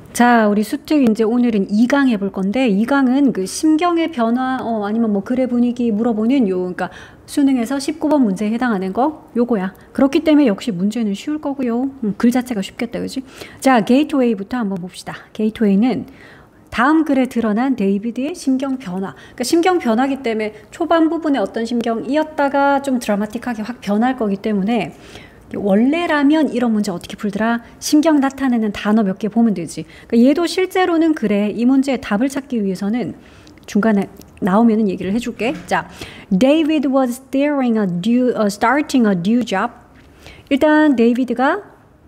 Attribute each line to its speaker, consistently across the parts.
Speaker 1: 자, 우리 수특 이제 오늘은 2강 해볼 건데 2강은 그 심경의 변화 아니면 뭐 글의 분위기 물어보는 그러니까 수능에서 19번 문제에 해당하는 거 요거야. 그렇기 때문에 역시 문제는 쉬울 거고요. 글 자체가 쉽겠다, 그지? 자, 게이트웨이부터 한번 봅시다. 게이트웨이는 다음 글에 드러난 데이비드의 심경 변화. 그러니까 심경 변화기 때문에 초반 부분에 어떤 심경이었다가 좀 드라마틱하게 확 변할 거기 때문에 원래라면 이런 문제 어떻게 풀더라? 심경 나타내는 단어 몇 개 보면 되지. 그러니까 얘도 실제로는 그래. 이 문제의 답을 찾기 위해서는 중간에 나오면은 얘기를 해줄게. 자, David was starting a new job. 일단 데이비드가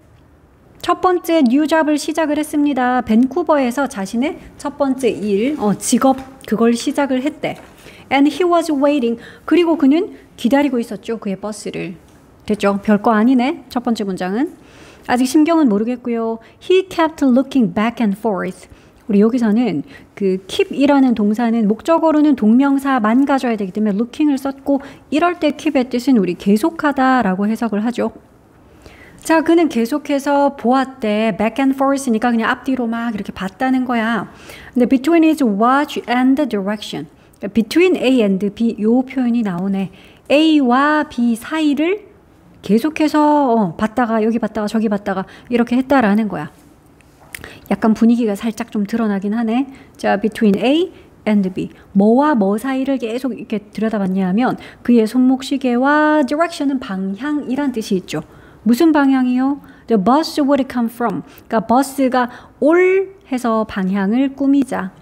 Speaker 1: 첫 번째 new job을 시작을 했습니다. 밴쿠버에서 자신의 첫 번째 일, 직업 그걸 시작을 했대. And he was waiting. 그리고 그는 기다리고 있었죠. 그의 버스를. 됐죠? 별거 아니네. 첫 번째 문장은. 아직 심경은 모르겠고요. He kept looking back and forth. 우리 여기서는 그 keep이라는 동사는 목적어로는 동명사만 가져야 되기 때문에 looking을 썼고 이럴 때 keep의 뜻은 우리 계속하다라고 해석을 하죠. 자, 그는 계속해서 보았대. back and forth니까 그냥 앞뒤로 막 이렇게 봤다는 거야. 근데 between his watch and the direction. between A and B 요 표현이 나오네. A와 B 사이를 계속해서 봤다가 여기 봤다가 저기 봤다가 이렇게 했다라는 거야. 약간 분위기가 살짝 좀 드러나긴 하네. 자, between A and B. 뭐와 뭐 사이를 계속 이렇게 들여다봤냐 하면 그의 손목시계와 direction은 방향이란 뜻이 있죠. 무슨 방향이요? The bus would come from. 그러니까 버스가 올 해서 방향을 꾸미자.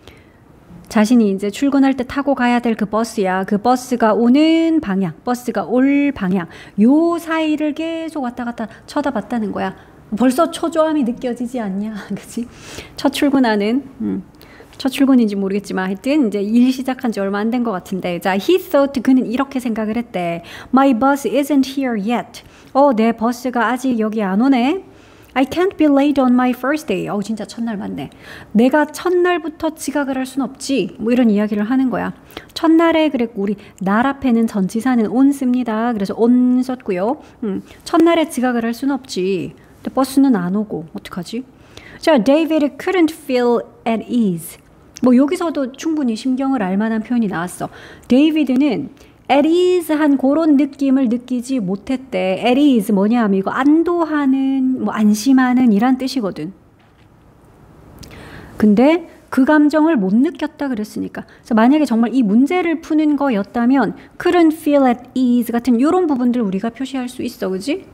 Speaker 1: 자신이 이제 출근할 때 타고 가야 될 그 버스야. 그 버스가 오는 방향, 버스가 올 방향. 요 사이를 계속 왔다 갔다 쳐다봤다는 거야. 벌써 초조함이 느껴지지 않냐? 그치? 첫 출근인지 모르겠지만 하여튼 이제 일 시작한 지 얼마 안 된 것 같은데. 자, he thought 그는 이렇게 생각을 했대. My bus isn't here yet. 내 버스가 아직 여기 안 오네. I can't be late on my first day. 진짜 첫날 맞네. 내가 첫날부터 지각을 할 순 없지. 뭐 이런 이야기를 하는 거야. 첫날에 그랬고 우리 날 앞에는 전치사는 on 씁니다. 그래서 on 썼고요. 첫날에 지각을 할 순 없지. 근데 버스는 안 오고 어떡하지? 자, David couldn't feel at ease. 뭐 여기서도 충분히 심경을 알 만한 표현이 나왔어. 데이비드는 at ease 한 그런 느낌을 느끼지 못했대. at ease 뭐냐 하면 이거 안도하는, 뭐 안심하는 이란 뜻이거든. 근데 그 감정을 못 느꼈다 그랬으니까. 그래서 만약에 정말 이 문제를 푸는 거였다면 couldn't feel at ease 같은 이런 부분들 우리가 표시할 수 있어. 그지?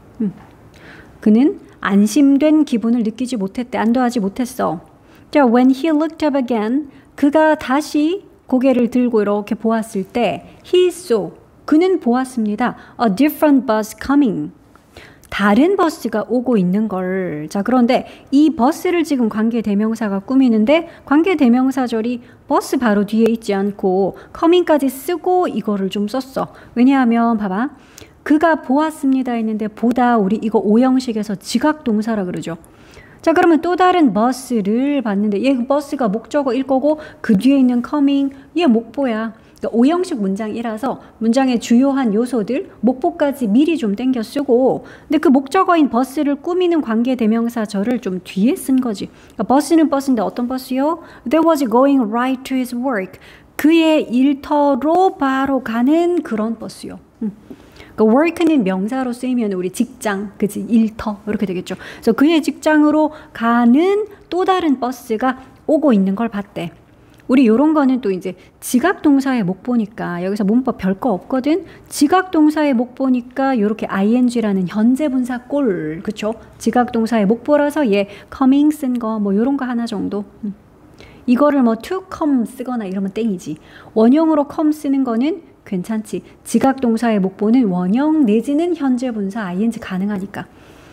Speaker 1: 그는 안심된 기분을 느끼지 못했대. 안도하지 못했어. 자, when he looked up again, 그가 다시 고개를 들고 이렇게 보았을 때 he saw, 그는 보았습니다. A different bus coming. 다른 버스가 오고 있는 걸. 자, 그런데 이 버스를 지금 관계대명사가 꾸미는데 관계대명사절이 버스 바로 뒤에 있지 않고 coming까지 쓰고 이거를 좀 썼어. 왜냐하면 봐봐. 그가 보았습니다 했는데 보다 우리 이거 오형식에서 지각동사라 그러죠. 자, 그러면 또 다른 버스를 봤는데 얘 버스가 목적어일 거고 그 뒤에 있는 coming 얘 목보야. 그러니까 오형식 문장이라서 문장의 주요한 요소들 목보까지 미리 좀 땡겨 쓰고 근데 그 목적어인 버스를 꾸미는 관계대명사절을 좀 뒤에 쓴 거지. 그러니까 버스는 버스인데 어떤 버스요? That was going right to his work. 그의 일터로 바로 가는 그런 버스요. 그러니까 work는 명사로 쓰이면 우리 직장, 그치? 일터 이렇게 되겠죠. 그래서 그의 직장으로 가는 또 다른 버스가 오고 있는 걸 봤대. 우리 요런 거는 또 이제 지각동사의 목보니까 여기서 문법 별거 없거든. 지각동사의 목보니까 요렇게 ing라는 현재분사 꼴, 그쵸? 지각동사의 목보라서 얘 coming 쓴 거 뭐 요런 거 하나 정도. 이거를 뭐 to come 쓰거나 이러면 땡이지. 원형으로 come 쓰는 거는 괜찮지. 지각동사의 목보는 원형 내지는 현재분사 ing 가능하니까.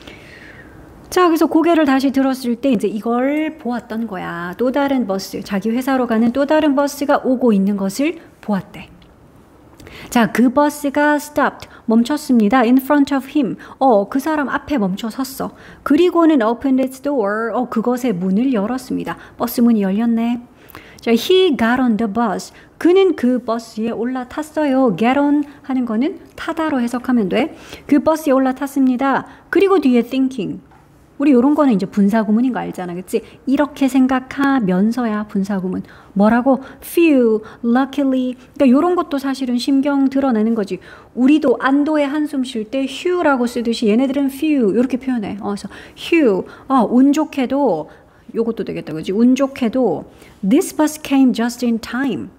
Speaker 1: 자, 그래서 고개를 다시 들었을 때 이제 이걸 보았던 거야. 또 다른 버스, 자기 회사로 가는 또 다른 버스가 오고 있는 것을 보았대. 자, 그 버스가 stopped, 멈췄습니다. in front of him. 그 사람 앞에 멈춰 섰어. 그리고는 opened its door. 그것의 문을 열었습니다. 버스 문이 열렸네. 자, he got on the bus. 그는 그 버스에 올라탔어요. get on 하는 거는 타다로 해석하면 돼. 그 버스에 올라탔습니다. 그리고 뒤에 thinking. 우리 요런 거는 이제 분사구문인 거 알잖아. 그치? 이렇게 생각하면서야 분사구문. 뭐라고? few, luckily. 그러니까 요런 것도 사실은 심경 드러내는 거지. 우리도 안도의 한숨 쉴 때 hew라고 쓰듯이 얘네들은 few 이렇게 표현해. 그래서 hew. 운 좋게도 요것도 되겠다. 그치? 운 좋게도 this bus came just in time.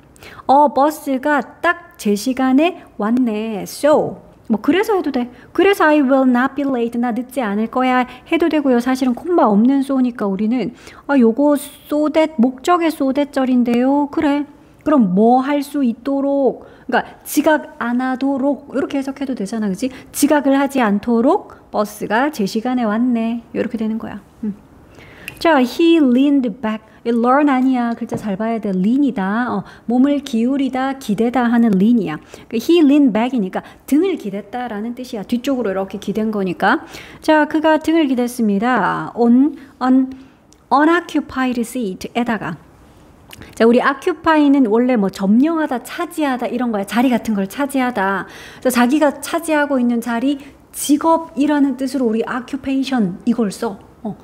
Speaker 1: 버스가 딱 제 시간에 왔네. So. 뭐 그래서 해도 돼. 그래서 I will not be late. 나 늦지 않을 거야 해도 되고요. 사실은 콤마 없는 so니까 우리는 요거 so that 목적의 so that절인데요. 그래. 그럼 뭐 할 수 있도록 그러니까 지각 안 하도록 이렇게 해석해도 되잖아. 그치? 지각을 하지 않도록 버스가 제 시간에 왔네. 이렇게 되는 거야. 자, he leaned back. learn 아니야. 글자 잘 봐야 돼. lean이다. 몸을 기울이다, 기대다 하는 lean이야. he leaned back이니까 등을 기댔다라는 뜻이야. 뒤쪽으로 이렇게 기댄 거니까. 자, 그가 등을 기댔습니다. on an unoccupied seat에다가. 자, 우리 occupy는 원래 뭐 점령하다, 차지하다 이런 거야. 자리 같은 걸 차지하다. 그래서 자기가 차지하고 있는 자리, 직업이라는 뜻으로 우리 occupation 이걸 써.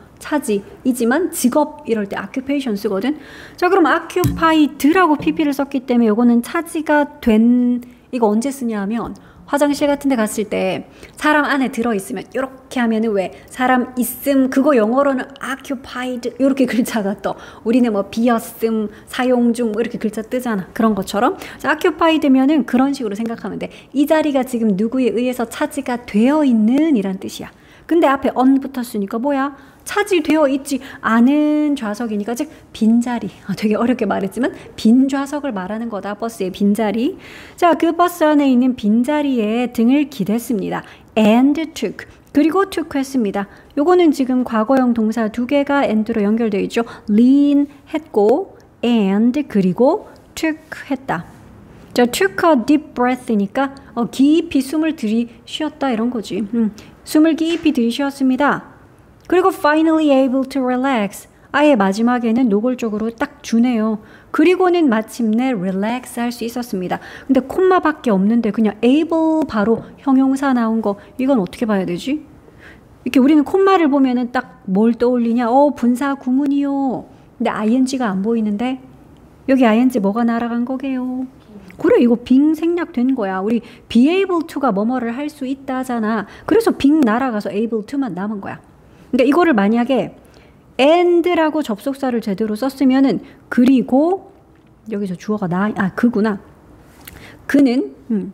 Speaker 1: 차지이지만 직업 이럴 때 occupation 쓰거든. 자, 그럼 occupied라고 pp를 썼기 때문에 이거는 차지가 된 이거 언제 쓰냐 하면 화장실 같은 데 갔을 때 사람 안에 들어있으면 이렇게 하면은 왜 사람 있음 그거 영어로는 occupied 이렇게 글자가 떠. 우리는 뭐 비었음, 사용 중 뭐 이렇게 글자 뜨잖아. 그런 것처럼 자, occupied면은 그런 식으로 생각하면 돼. 이 자리가 지금 누구에 의해서 차지가 되어 있는 이란 뜻이야. 근데 앞에 on 붙었으니까 뭐야? 차지되어 있지 않은 좌석이니까 즉 빈자리. 되게 어렵게 말했지만 빈 좌석을 말하는 거다. 버스의 빈자리. 자, 그 버스 안에 있는 빈자리에 등을 기댔습니다. and took. 그리고 took 했습니다. 요거는 지금 과거형 동사 두 개가 and로 연결되어 있죠. lean 했고 and 그리고 took 했다. 자, took a deep breath니까 깊이 숨을 들이쉬었다 이런 거지. 숨을 깊이 들이쉬었습니다. 그리고 finally able to relax. 아예 마지막에는 노골적으로 딱 주네요. 그리고는 마침내 relax 할 수 있었습니다. 근데 콤마밖에 없는데 그냥 able 바로 형용사 나온 거 이건 어떻게 봐야 되지? 이렇게 우리는 콤마를 보면은 딱 뭘 떠올리냐? 분사 구문이요. 근데 ing가 안 보이는데 여기 ing 뭐가 날아간 거게요? 그래, 이거 빙 생략된 거야. 우리 be able to가 뭐뭐를 할 수 있다잖아. 그래서 빙 날아가서 able to만 남은 거야. 그러니까 이거를 만약에 and라고 접속사를 제대로 썼으면은 그리고 여기서 주어가 그구나. 그는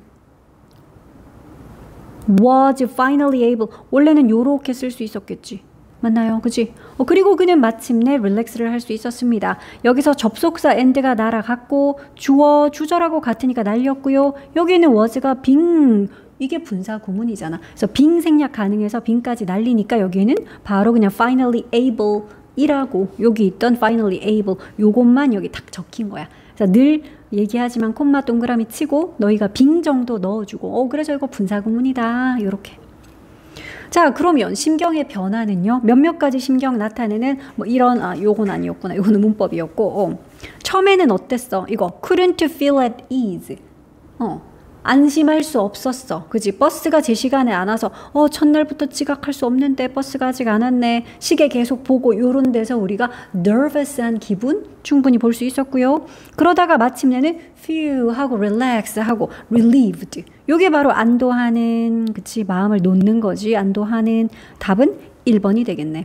Speaker 1: was finally able. 원래는 요렇게 쓸 수 있었겠지. 맞나요? 그치? 그리고 그는 마침내 릴렉스를 할 수 있었습니다. 여기서 접속사 and가 날아갔고 주어, 주절하고 같으니까 날렸고요. 여기는 was가 빙 이게 분사 구문이잖아. 그래서 빙 생략 가능해서 빙까지 날리니까 여기는 바로 그냥 finally able 이라고 여기 있던 finally able 요것만 여기 딱 적힌 거야. 그래서 늘 얘기하지만 콤마 동그라미 치고 너희가 빙 정도 넣어주고 그래서 이거 분사 구문이다. 이렇게. 자, 그러면 심경의 변화는요. 몇몇 가지 심경 나타내는 뭐 이런 요건 아니었구나. 요거는 문법이었고 처음에는 어땠어? 이거 couldn't feel at ease. 안심할 수 없었어. 그지? 버스가 제 시간에 안 와서 첫날부터 지각할 수 없는데 버스가 아직 안 왔네. 시계 계속 보고 요런 데서 우리가 nervous한 기분 충분히 볼 수 있었고요. 그러다가 마침내는 phew 하고 relax 하고 relieved. 요게 바로 안도하는 그치 마음을 놓는 거지. 안도하는 답은 1번이 되겠네.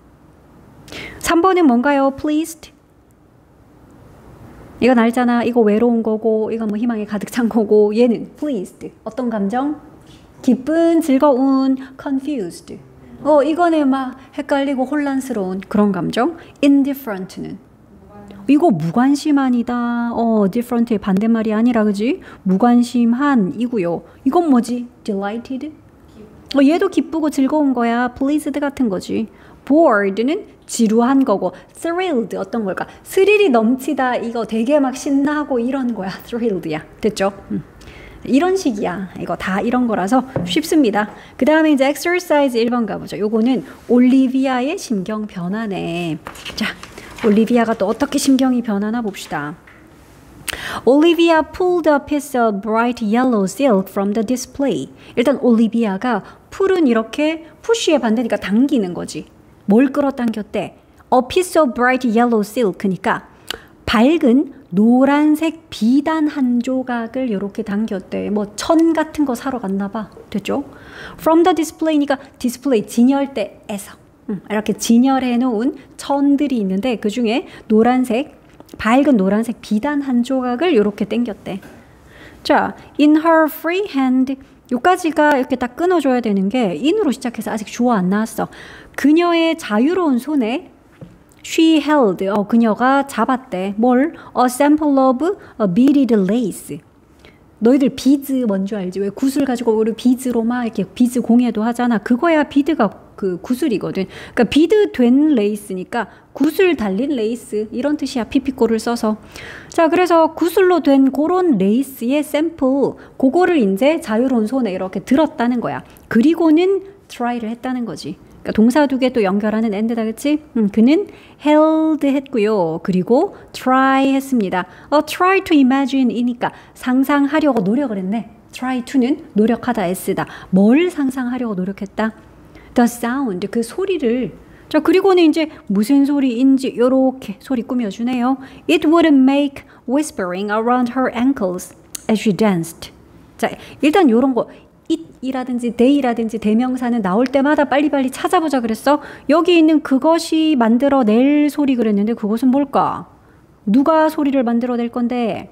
Speaker 1: 3번은 뭔가요? pleased. 이건 알잖아. 이거 외로운 거고 이건 뭐 희망에 가득 찬 거고 얘는 pleased. 어떤 감정? 기쁜, 즐거운, confused. 이거는 막 헷갈리고 혼란스러운 그런 감정. indifferent는 이거 무관심한이다. different의 반대말이 아니라 그지? 무관심한 이고요. 이건 뭐지? delighted. 얘도 기쁘고 즐거운 거야. pleased 같은 거지. bored는 지루한 거고 thrilled 어떤 걸까? 스릴이 넘치다 이거 되게 막 신나고 이런 거야. thrilled야. 됐죠? 이런 식이야. 이거 다 이런 거라서 쉽습니다. 그 다음에 이제 exercise 1번 가보죠. 요거는 올리비아의 심경 변화네. 자, 올리비아가 또 어떻게 심경이 변하나 봅시다. Olivia pulled a piece of bright yellow silk from the display. 일단 올리비아가 풀은 이렇게 푸쉬의 반대니까 당기는 거지. 뭘 끌어당겼대? A piece of bright yellow silk니까 밝은 노란색 비단 한 조각을 이렇게 당겼대. 뭐 천 같은 거 사러 갔나 봐. 됐죠? From the display니까 디스플레이 진열대에서 이렇게 진열해 놓은 천들이 있는데 그 중에 노란색 밝은 노란색 비단 한 조각을 이렇게 당겼대. 자, in her free hand 요까지가 이렇게 딱 끊어줘야 되는 게 in으로 시작해서 아직 주어 안 나왔어. 그녀의 자유로운 손에 she held, 그녀가 잡았대. 뭘? A sample of a beaded lace. 너희들 비즈 뭔지 알지? 왜 구슬 가지고 우리 비즈로 막 이렇게 비즈 공예도 하잖아. 그거야 비드가 그 구슬이거든. 그러니까 비드 된 레이스니까 구슬 달린 레이스 이런 뜻이야. 피피꼬를 써서. 자, 그래서 구슬로 된 그런 레이스의 샘플 그거를 이제 자유로운 손에 이렇게 들었다는 거야. 그리고는 try를 했다는 거지. 그러니까 동사 두 개 또 연결하는 and다, 그치? 그는 held 했고요. 그리고 try 했습니다. try to imagine 이니까 상상하려고 노력을 했네. try to는 노력하다 s다. 뭘 상상하려고 노력했다? The sound, 그 소리를. 자, 그리고는 이제 무슨 소리인지 요렇게 소리 꾸며주네요. It would make whispering around her ankles as she danced. 자, 일단 요런 거 it이라든지 they라든지 대명사는 나올 때마다 빨리빨리 찾아보자 그랬어. 여기 있는 그것이 만들어낼 소리 그랬는데 그것은 뭘까? 누가 소리를 만들어낼 건데?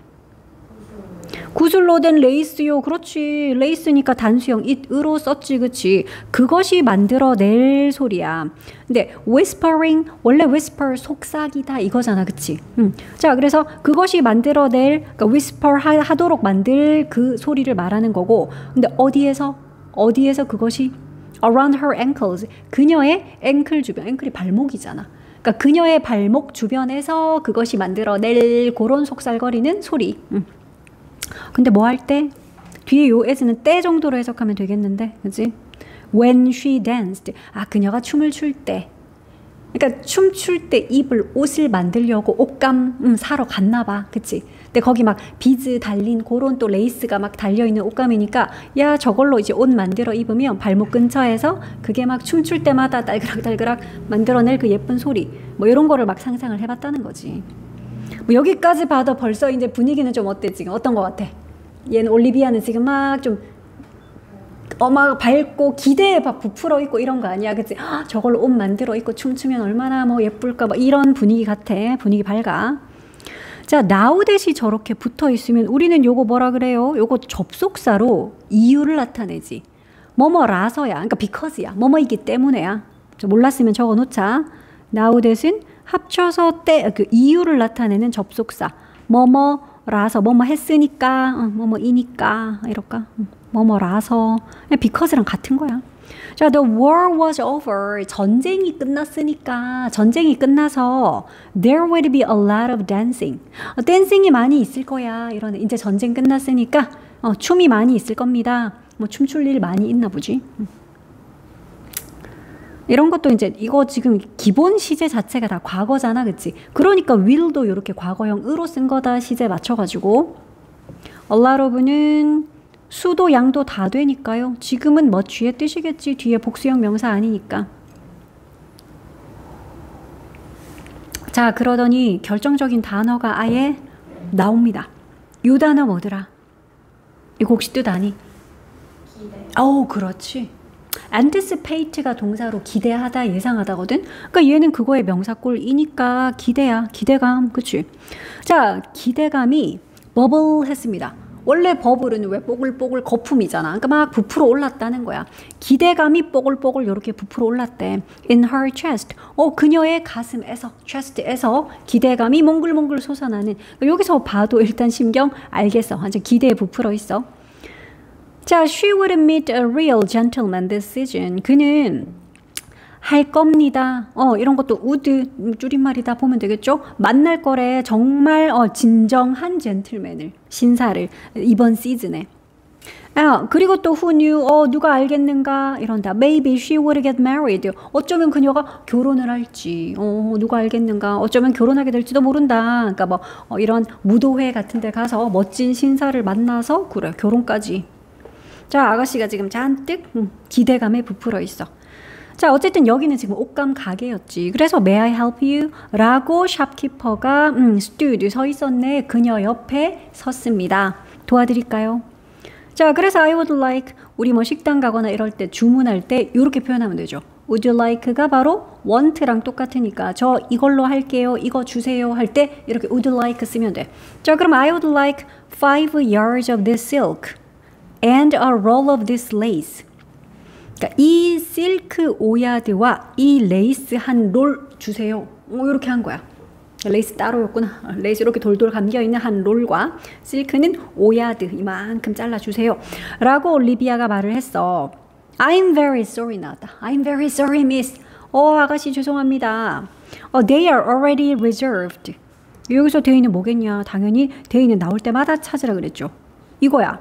Speaker 1: 구슬로 된 레이스요. 그렇지. 레이스니까 단수형 it으로 썼지. 그치? 그것이 만들어낼 소리야. 근데 whispering 원래 whisper 속삭이다 이거잖아. 그치? 자, 그래서 그것이 만들어낼 그러니까 whisper 하도록 만들 그 소리를 말하는 거고 근데 어디에서 그것이 around her ankles 그녀의 앵클 주변 앵클이 발목이잖아. 그러니까 그녀의 발목 주변에서 그것이 만들어낼 그런 속살거리는 소리. 근데 뭐 할 때? 뒤에 요 as는 때 정도로 해석하면 되겠는데, 그치? When she danced. 아, 그녀가 춤을 출 때. 그러니까 춤출 때 입을 옷을 만들려고 옷감 사러 갔나 봐. 그치? 근데 거기 막 비즈 달린 그런 또 레이스가 막 달려있는 옷감이니까 야, 저걸로 이제 옷 만들어 입으면 발목 근처에서 그게 막 춤출 때마다 딸그락딸그락 만들어낼 그 예쁜 소리. 뭐 이런 거를 막 상상을 해봤다는 거지. 뭐 여기까지 봐도 벌써 이제 분위기는 좀 어때 지금? 어떤 것 같아? 얘는 올리비아는 지금 막 좀 막 밝고 기대에 막 부풀어 있고 이런 거 아니야, 그치? 저걸로 옷 만들어 입고 춤추면 얼마나 뭐 예쁠까, 막 이런 분위기 같아. 분위기 밝아. 자, now 대시 저렇게 붙어 있으면 우리는 요거 뭐라 그래요? 요거 접속사로 이유를 나타내지. 뭐뭐라서야. 그러니까 because야. 뭐뭐이기 때문에야. 몰랐으면 적어 놓자. now 대신 합쳐서 그 이유를 나타내는 접속사. 뭐뭐라서 뭐뭐 했으니까 뭐뭐이니까 이럴까? 뭐뭐라서 because랑 같은 거야. 자, the war was over. 전쟁이 끝났으니까 전쟁이 끝나서 there will be a lot of dancing. 댄싱이 많이 있을 거야. 이런 이제 전쟁 끝났으니까 춤이 많이 있을 겁니다. 뭐 춤출 일 많이 있나 보지. 이런 것도 이제 이거 지금 기본 시제 자체가 다 과거잖아, 그치? 그러니까 will도 이렇게 과거형으로 쓴 거다 시제 맞춰가지고. a lot of는 수도 양도 다 되니까요. 지금은 much의 뜻이겠지. 뒤에 복수형 명사 아니니까. 자, 그러더니 결정적인 단어가 아예 나옵니다. 요 단어 뭐더라? 이거 혹시 뜻 아니? 기대. 그렇지. anticipate가 동사로 기대하다, 예상하다거든. 그러니까 얘는 그거의 명사꼴이니까 기대야, 기대감, 그치? 자, 기대감이 bubble 했습니다. 원래 버블은 왜 뽀글뽀글 거품이잖아. 그러니까 막 부풀어 올랐다는 거야. 기대감이 뽀글뽀글 이렇게 부풀어 올랐대. In her chest. 그녀의 가슴에서, chest에서 기대감이 몽글몽글 솟아나는. 그러니까 여기서 봐도 일단 심경 알겠어. 완전 기대에 부풀어 있어. 자, she would meet a real gentleman this season. 그는 할 겁니다. 이런 것도 would 줄임말이다 보면 되겠죠? 만날 거래. 정말 진정한 젠틀맨을, 신사를 이번 시즌에. 그리고 또 who knew, 누가 알겠는가 이런다. Maybe she would get married. 어쩌면 그녀가 결혼을 할지. 누가 알겠는가. 어쩌면 결혼하게 될지도 모른다. 그러니까 뭐 이런 무도회 같은 데 가서 멋진 신사를 만나서 그래 결혼까지. 자, 아가씨가 지금 잔뜩 기대감에 부풀어 있어. 자, 어쨌든 여기는 지금 옷감 가게였지. 그래서 May I help you? 라고 샵키퍼가 stood 서 있었네. 그녀 옆에 섰습니다. 도와드릴까요? 자, 그래서 I would like 우리 뭐 식당 가거나 이럴 때 주문할 때 이렇게 표현하면 되죠. Would you like가 바로 want랑 똑같으니까 저 이걸로 할게요. 이거 주세요 할 때 이렇게 would you like 쓰면 돼. 자, 그럼 I would like 5 yards of this silk and a roll of this lace. 그러니까 이 실크 5야드와 이 레이스 한 롤 주세요. 이렇게 한 거야. 레이스 따로였구나. 레이스 이렇게 돌돌 감겨있는 한 롤과 실크는 5야드 이만큼 잘라주세요. 라고 올리비아가 말을 했어. I'm very sorry 나왔다. I'm very sorry miss. 아가씨 죄송합니다. They are already reserved. 여기서 데이는 뭐겠냐. 당연히 데이는 나올 때마다 찾으라 그랬죠. 이거야.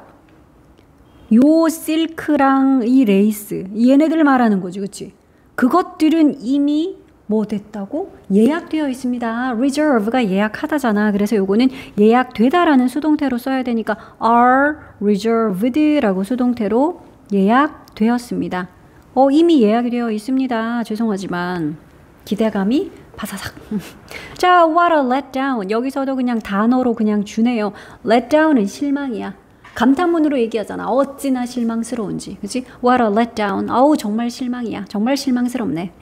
Speaker 1: 요 실크랑 이 레이스 얘네들 말하는 거지. 그치? 그것들은 이미 뭐 됐다고? 예약되어 있습니다. reserve가 예약하다잖아. 그래서 요거는 예약되다라는 수동태로 써야 되니까 are reserved라고 수동태로 예약되었습니다. 이미 예약이 되어 있습니다. 죄송하지만 기대감이 바사삭. 자, what a letdown. 여기서도 그냥 단어로 그냥 주네요. letdown은 실망이야. 감탄문으로 얘기하잖아. 어찌나 실망스러운지. 그치? What a letdown. 정말 실망이야. 정말 실망스럽네.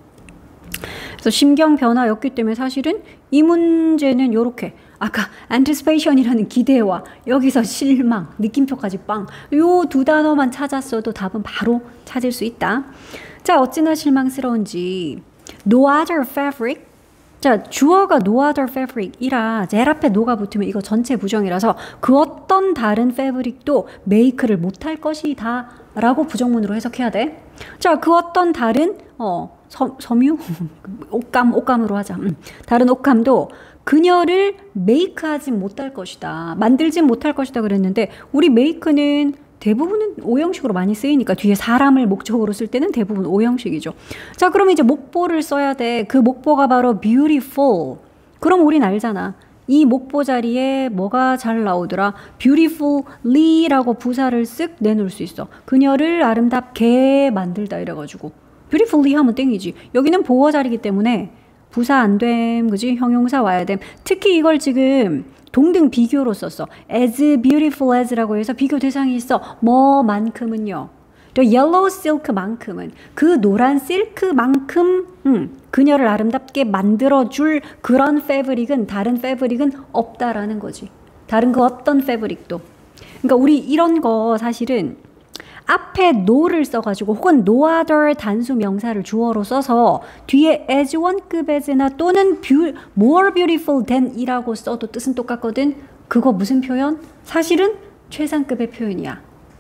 Speaker 1: 그래서 심경 변화였기 때문에 사실은 이 문제는 요렇게 아까 anticipation이라는 기대와 여기서 실망, 느낌표까지 빵. 요 두 단어만 찾았어도 답은 바로 찾을 수 있다. 자, 어찌나 실망스러운지. No other fabric. 자, 주어가 no other fabric이라 제일 앞에 no가 붙으면 이거 전체 부정이라서 그 어떤 다른 fabric도 make를 못할 것이다 라고 부정문으로 해석해야 돼. 자, 그 어떤 다른 섬유? 옷감으로 하자. 다른 옷감도 그녀를 메이크하진 못할 것이다. 만들진 못할 것이다 그랬는데 우리 메이크는 대부분은 오형식으로 많이 쓰이니까 뒤에 사람을 목적으로 쓸 때는 대부분 오형식이죠. 자, 그럼 이제 목보를 써야 돼. 그 목보가 바로 beautiful. 그럼 우린 알잖아. 이 목보 자리에 뭐가 잘 나오더라? beautifully라고 부사를 쓱 내놓을 수 있어. 그녀를 아름답게 만들다 이래가지고 beautifully 하면 땡이지. 여기는 보어 자리이기 때문에 부사 안 됨, 그지? 형용사 와야 됨. 특히 이걸 지금 동등 비교로 썼어. as beautiful as라고 해서 비교 대상이 있어. 뭐만큼은요. 또 yellow silk만큼은 그 노란 실크만큼 그녀를 아름답게 만들어줄 그런 패브릭은 다른 패브릭은 없다라는 거지. 다른 그 어떤 패브릭도. 그러니까 우리 이런 거 사실은 앞에 no를 써가지고 혹은 no other 단수 명사를 주어로 써서 뒤에 as 원급 as나 또는 more beautiful than 이라고 써도 뜻은 똑같거든. 그거 무슨 표현? 사실은 최상급의 표현이야.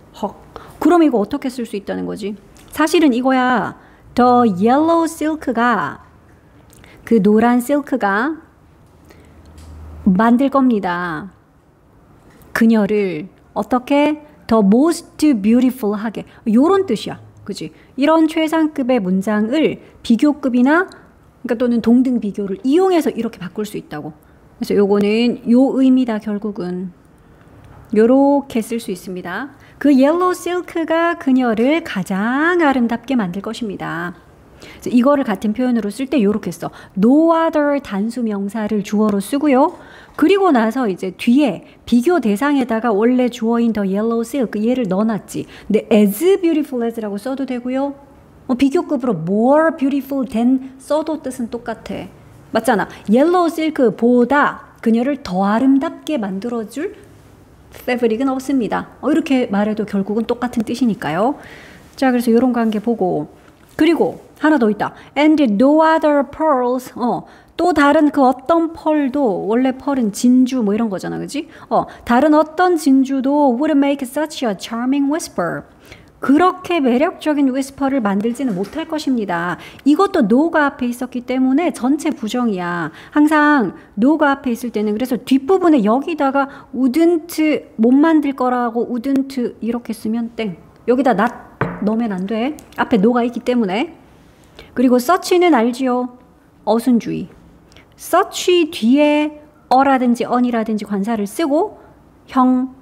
Speaker 1: 그럼 이거 어떻게 쓸 수 있다는 거지? 사실은 이거야. The yellow silk가 그 노란 실크가 만들 겁니다. 그녀를 어떻게 the most beautiful 하게. 요런 뜻이야. 그지? 이런 최상급의 문장을 비교급이나 그러니까 또는 동등 비교를 이용해서 이렇게 바꿀 수 있다고. 그래서 요거는 요 의미다 결국은. 요렇게 쓸 수 있습니다. 그 옐로우 실크가 그녀를 가장 아름답게 만들 것입니다. 그래서 이거를 같은 표현으로 쓸 때 요렇게 써. no other 단수 명사를 주어로 쓰고요. 그리고 나서 이제 뒤에 비교 대상에다가 원래 주어인 the yellow silk 얘를 넣어놨지. 근데 as beautiful as라고 써도 되고요. 비교급으로 more beautiful than 써도 뜻은 똑같아. 맞잖아. yellow silk보다 그녀를 더 아름답게 만들어줄 패브릭은 없습니다. 이렇게 말해도 결국은 똑같은 뜻이니까요. 자, 그래서 이런 관계 보고 그리고 하나 더 있다. And no other pearls. 또 다른 그 어떤 펄도 원래 펄은 진주 뭐 이런 거잖아, 그지? 다른 어떤 진주도 would make such a charming whisper. 그렇게 매력적인 whisper를 만들지는 못할 것입니다. 이것도 no가 앞에 있었기 때문에 전체 부정이야. 항상 no가 앞에 있을 때는 그래서 뒷부분에 여기다가 wouldn't 못 만들 거라고 wouldn't 이렇게 쓰면 땡. 여기다 not 넣으면 안 돼. 앞에 no가 있기 때문에. 그리고 such는 알지요? 어순주의. such 뒤에 어라든지 on이라든지 관사를 쓰고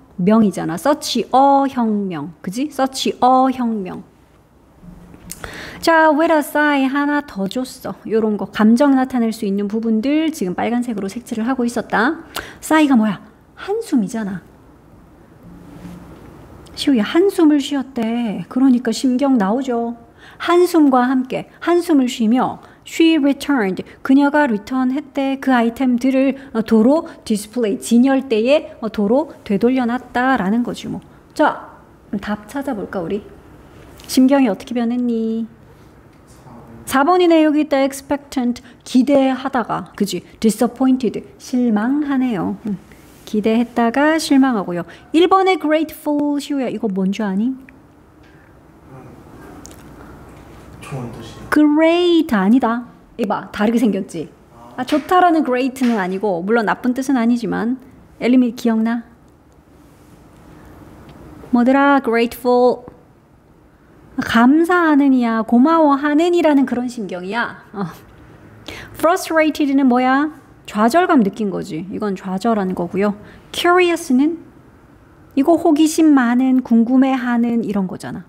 Speaker 1: 혁명이잖아. such a 혁명. 그지? such a 혁명. 자, with a sigh 하나 더 줬어. 요런 거 감정 나타낼 수 있는 부분들 지금 빨간색으로 색칠을 하고 있었다. sigh가 뭐야? 한숨이잖아. 시우야, 한숨을 쉬었대. 그러니까 심경 나오죠. 한숨과 함께 한숨을 쉬며 she returned. 그녀가 return 했대. 그 아이템들을 도로 디스플레이, 진열대에 도로 되돌려놨다라는 거지 뭐. 자, 답 찾아볼까 우리? 심경이 어떻게 변했니? 4번이네. 여기 있다. expectant, 기대하다가, 그지? disappointed, 실망하네요. 기대했다가 실망하고요. 1번에 grateful, 시우야 이거 뭔지 아니?
Speaker 2: 좋은 뜻이야.
Speaker 1: great 아니다. 이봐, 다르게 생겼지? 아, 좋다라는 great는 아니고, 물론 나쁜 뜻은 아니지만, 엘리미 기억나? 뭐더라? grateful. 감사하는이야, 고마워하는이라는 그런 심경이야. frustrated는 뭐야? 좌절감 느낀 거지. 이건 좌절하는 거고요. curious는 이거 호기심 많은, 궁금해하는 이런 거잖아.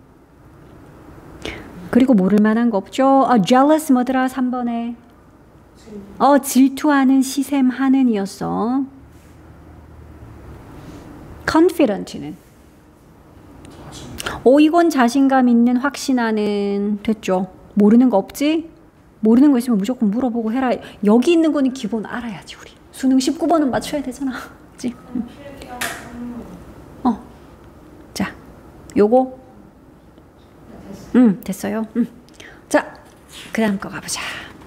Speaker 1: 그리고 모를 만한 거 없죠. jealous 뭐더라? 3번에 질투하는, 시샘하는 이었어. confident는 이건 자신감 있는, 확신하는. 됐죠. 모르는 거 없지? 모르는 거 있으면 무조건 물어보고 해라. 여기 있는 거는 기본 알아야지 우리. 수능 19번은 맞춰야 되잖아. 그치? 자, 요거 됐어요. 자, 그 다음 거 가보자.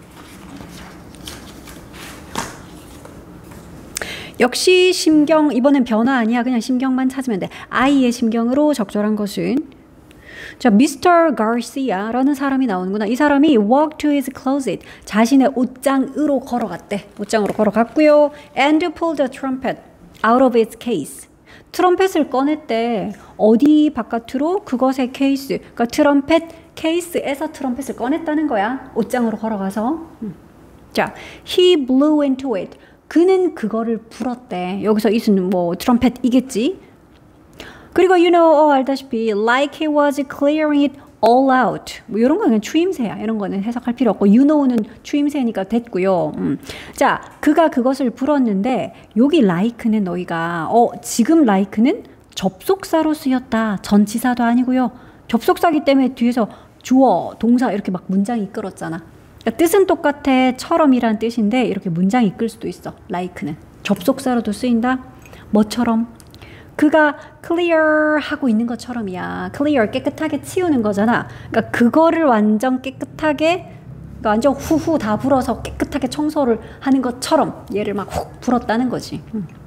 Speaker 1: 역시 심경, 이번엔 변화 아니야. 그냥 심경만 찾으면 돼. I의 심경으로 적절한 것은, 자, Mr. Garcia라는 사람이 나오는구나. 이 사람이 walked to his closet, 자신의 옷장으로 걸어갔대. 옷장으로 걸어갔고요. And pulled the trumpet out of its case. 트럼펫을 꺼냈대. 어디 바깥으로? 그것의 케이스. 그러니까 트럼펫 케이스에서 트럼펫을 꺼냈다는 거야. 옷장으로 걸어가서. 자, he blew into it. 그는 그거를 불었대. 여기서 이수는 뭐 트럼펫이겠지. 그리고 you know, 알다시피 like he was clearing it all out. 뭐 이런 거는 추임새야. 이런 거는 해석할 필요 없고 you know는 추임새니까 됐고요. 자, 그가 그것을 불었는데 여기 like는 너희가 지금 like는 접속사로 쓰였다. 전치사도 아니고요. 접속사기 때문에 뒤에서 주어, 동사 이렇게 막 문장이 이끌었잖아. 그러니까 뜻은 똑같아. 처럼이란 뜻인데 이렇게 문장이 이끌 수도 있어. like는 접속사로도 쓰인다. 뭐처럼? 그가 clear 하고 있는 것처럼이야. clear 깨끗하게 치우는 거잖아. 그러니까 그거를 완전 깨끗하게, 그러니까 완전 후후 다 불어서 깨끗하게 청소를 하는 것처럼 얘를 막 훅 불었다는 거지.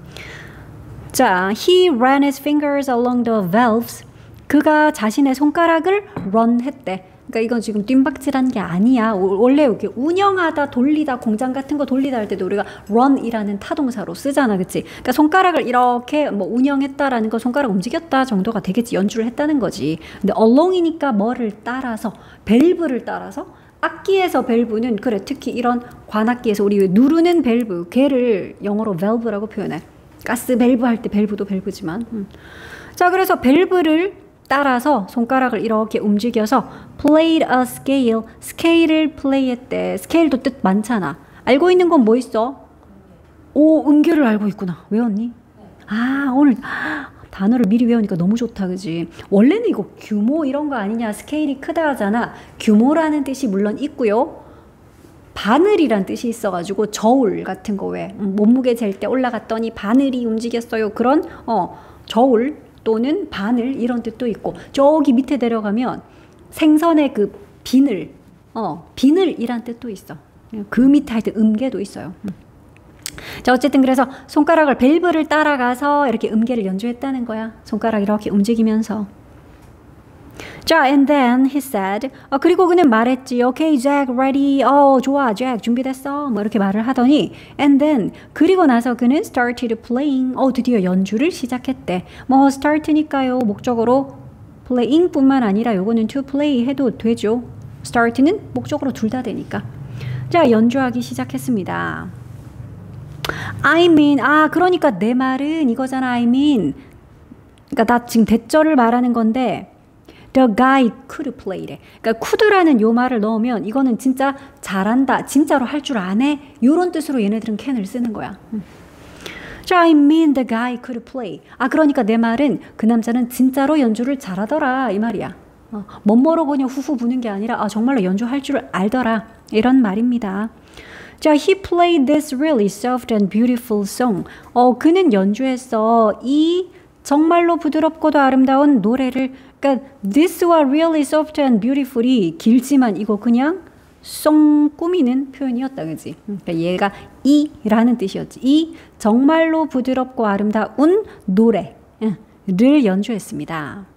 Speaker 1: 자, he ran his fingers along the valves. 그가 자신의 손가락을 run 했대. 그러니까 이건 지금 뜀박질한 게 아니야. 원래 이렇게 운영하다, 돌리다, 공장 같은 거 돌리다 할 때도 우리가 run이라는 타동사로 쓰잖아, 그치? 그러니까 손가락을 이렇게 뭐 운영했다라는 거, 손가락 움직였다 정도가 되겠지. 연주를 했다는 거지. 근데 along이니까 뭐를 따라서, 밸브를 따라서. 악기에서 밸브는 그래, 특히 이런 관악기에서 우리 누르는 밸브, 걔를 영어로 valve라고 표현해. 가스 밸브 할 때 밸브도 밸브지만. 자, 그래서 밸브를 따라서 손가락을 이렇게 움직여서 played a scale, 스케일을 플레이했대. 스케일도 뜻 많잖아. 알고 있는 건 뭐 있어? 음계를 알고 있구나. 외웠니? 오늘 단어를 미리 외우니까 너무 좋다, 그지? 원래는 이거 규모 이런 거 아니냐, 스케일이 크다 하잖아. 규모라는 뜻이 물론 있고요. 바늘이란 뜻이 있어가지고 저울 같은 거 왜 몸무게 잴 때 올라갔더니 바늘이 움직였어요. 그런 저울 또는 바늘 이런 뜻도 있고, 저기 밑에 내려가면 생선의 그 비늘, 비늘이란 뜻도 있어. 그 밑에 하여튼 음계도 있어요. 자, 어쨌든 그래서 손가락을 밸브를 따라가서 이렇게 음계를 연주했다는 거야. 손가락 이렇게 움직이면서. 자, and then he said, 그리고 그는 말했지. Okay, Jack, ready. 좋아, Jack, 준비됐어. 뭐 이렇게 말을 하더니, and then, 그리고 나서 그는 started playing. 드디어 연주를 시작했대. 뭐 start니까요, 목적으로 playing 뿐만 아니라 요거는 to play 해도 되죠. start는 목적으로 둘 다 되니까. 자, 연주하기 시작했습니다. I mean, 그러니까 내 말은 이거잖아. I mean, 그러니까 나 지금 대절을 말하는 건데, The guy could play래. 그러니까 could라는 요 말을 넣으면 이거는 진짜 잘한다, 진짜로 할 줄 아네, 요런 뜻으로 얘네들은 can을 쓰는 거야. 자, I mean the guy could play. 아, 그러니까 내 말은 그 남자는 진짜로 연주를 잘하더라 이 말이야. 멋모르고 그냥 후후 부는 게 아니라 정말로 연주할 줄 알더라 이런 말입니다. 자, he played this really soft and beautiful song. 그는 연주했어 이 정말로 부드럽고도 아름다운 노래를. 그러니까 this와 really soft and beautiful이 길지만 이거 그냥 송 꾸미는 표현이었다, 그지? 그러니까 얘가 이라는 뜻이었지. 이 정말로 부드럽고 아름다운 노래를 연주했습니다.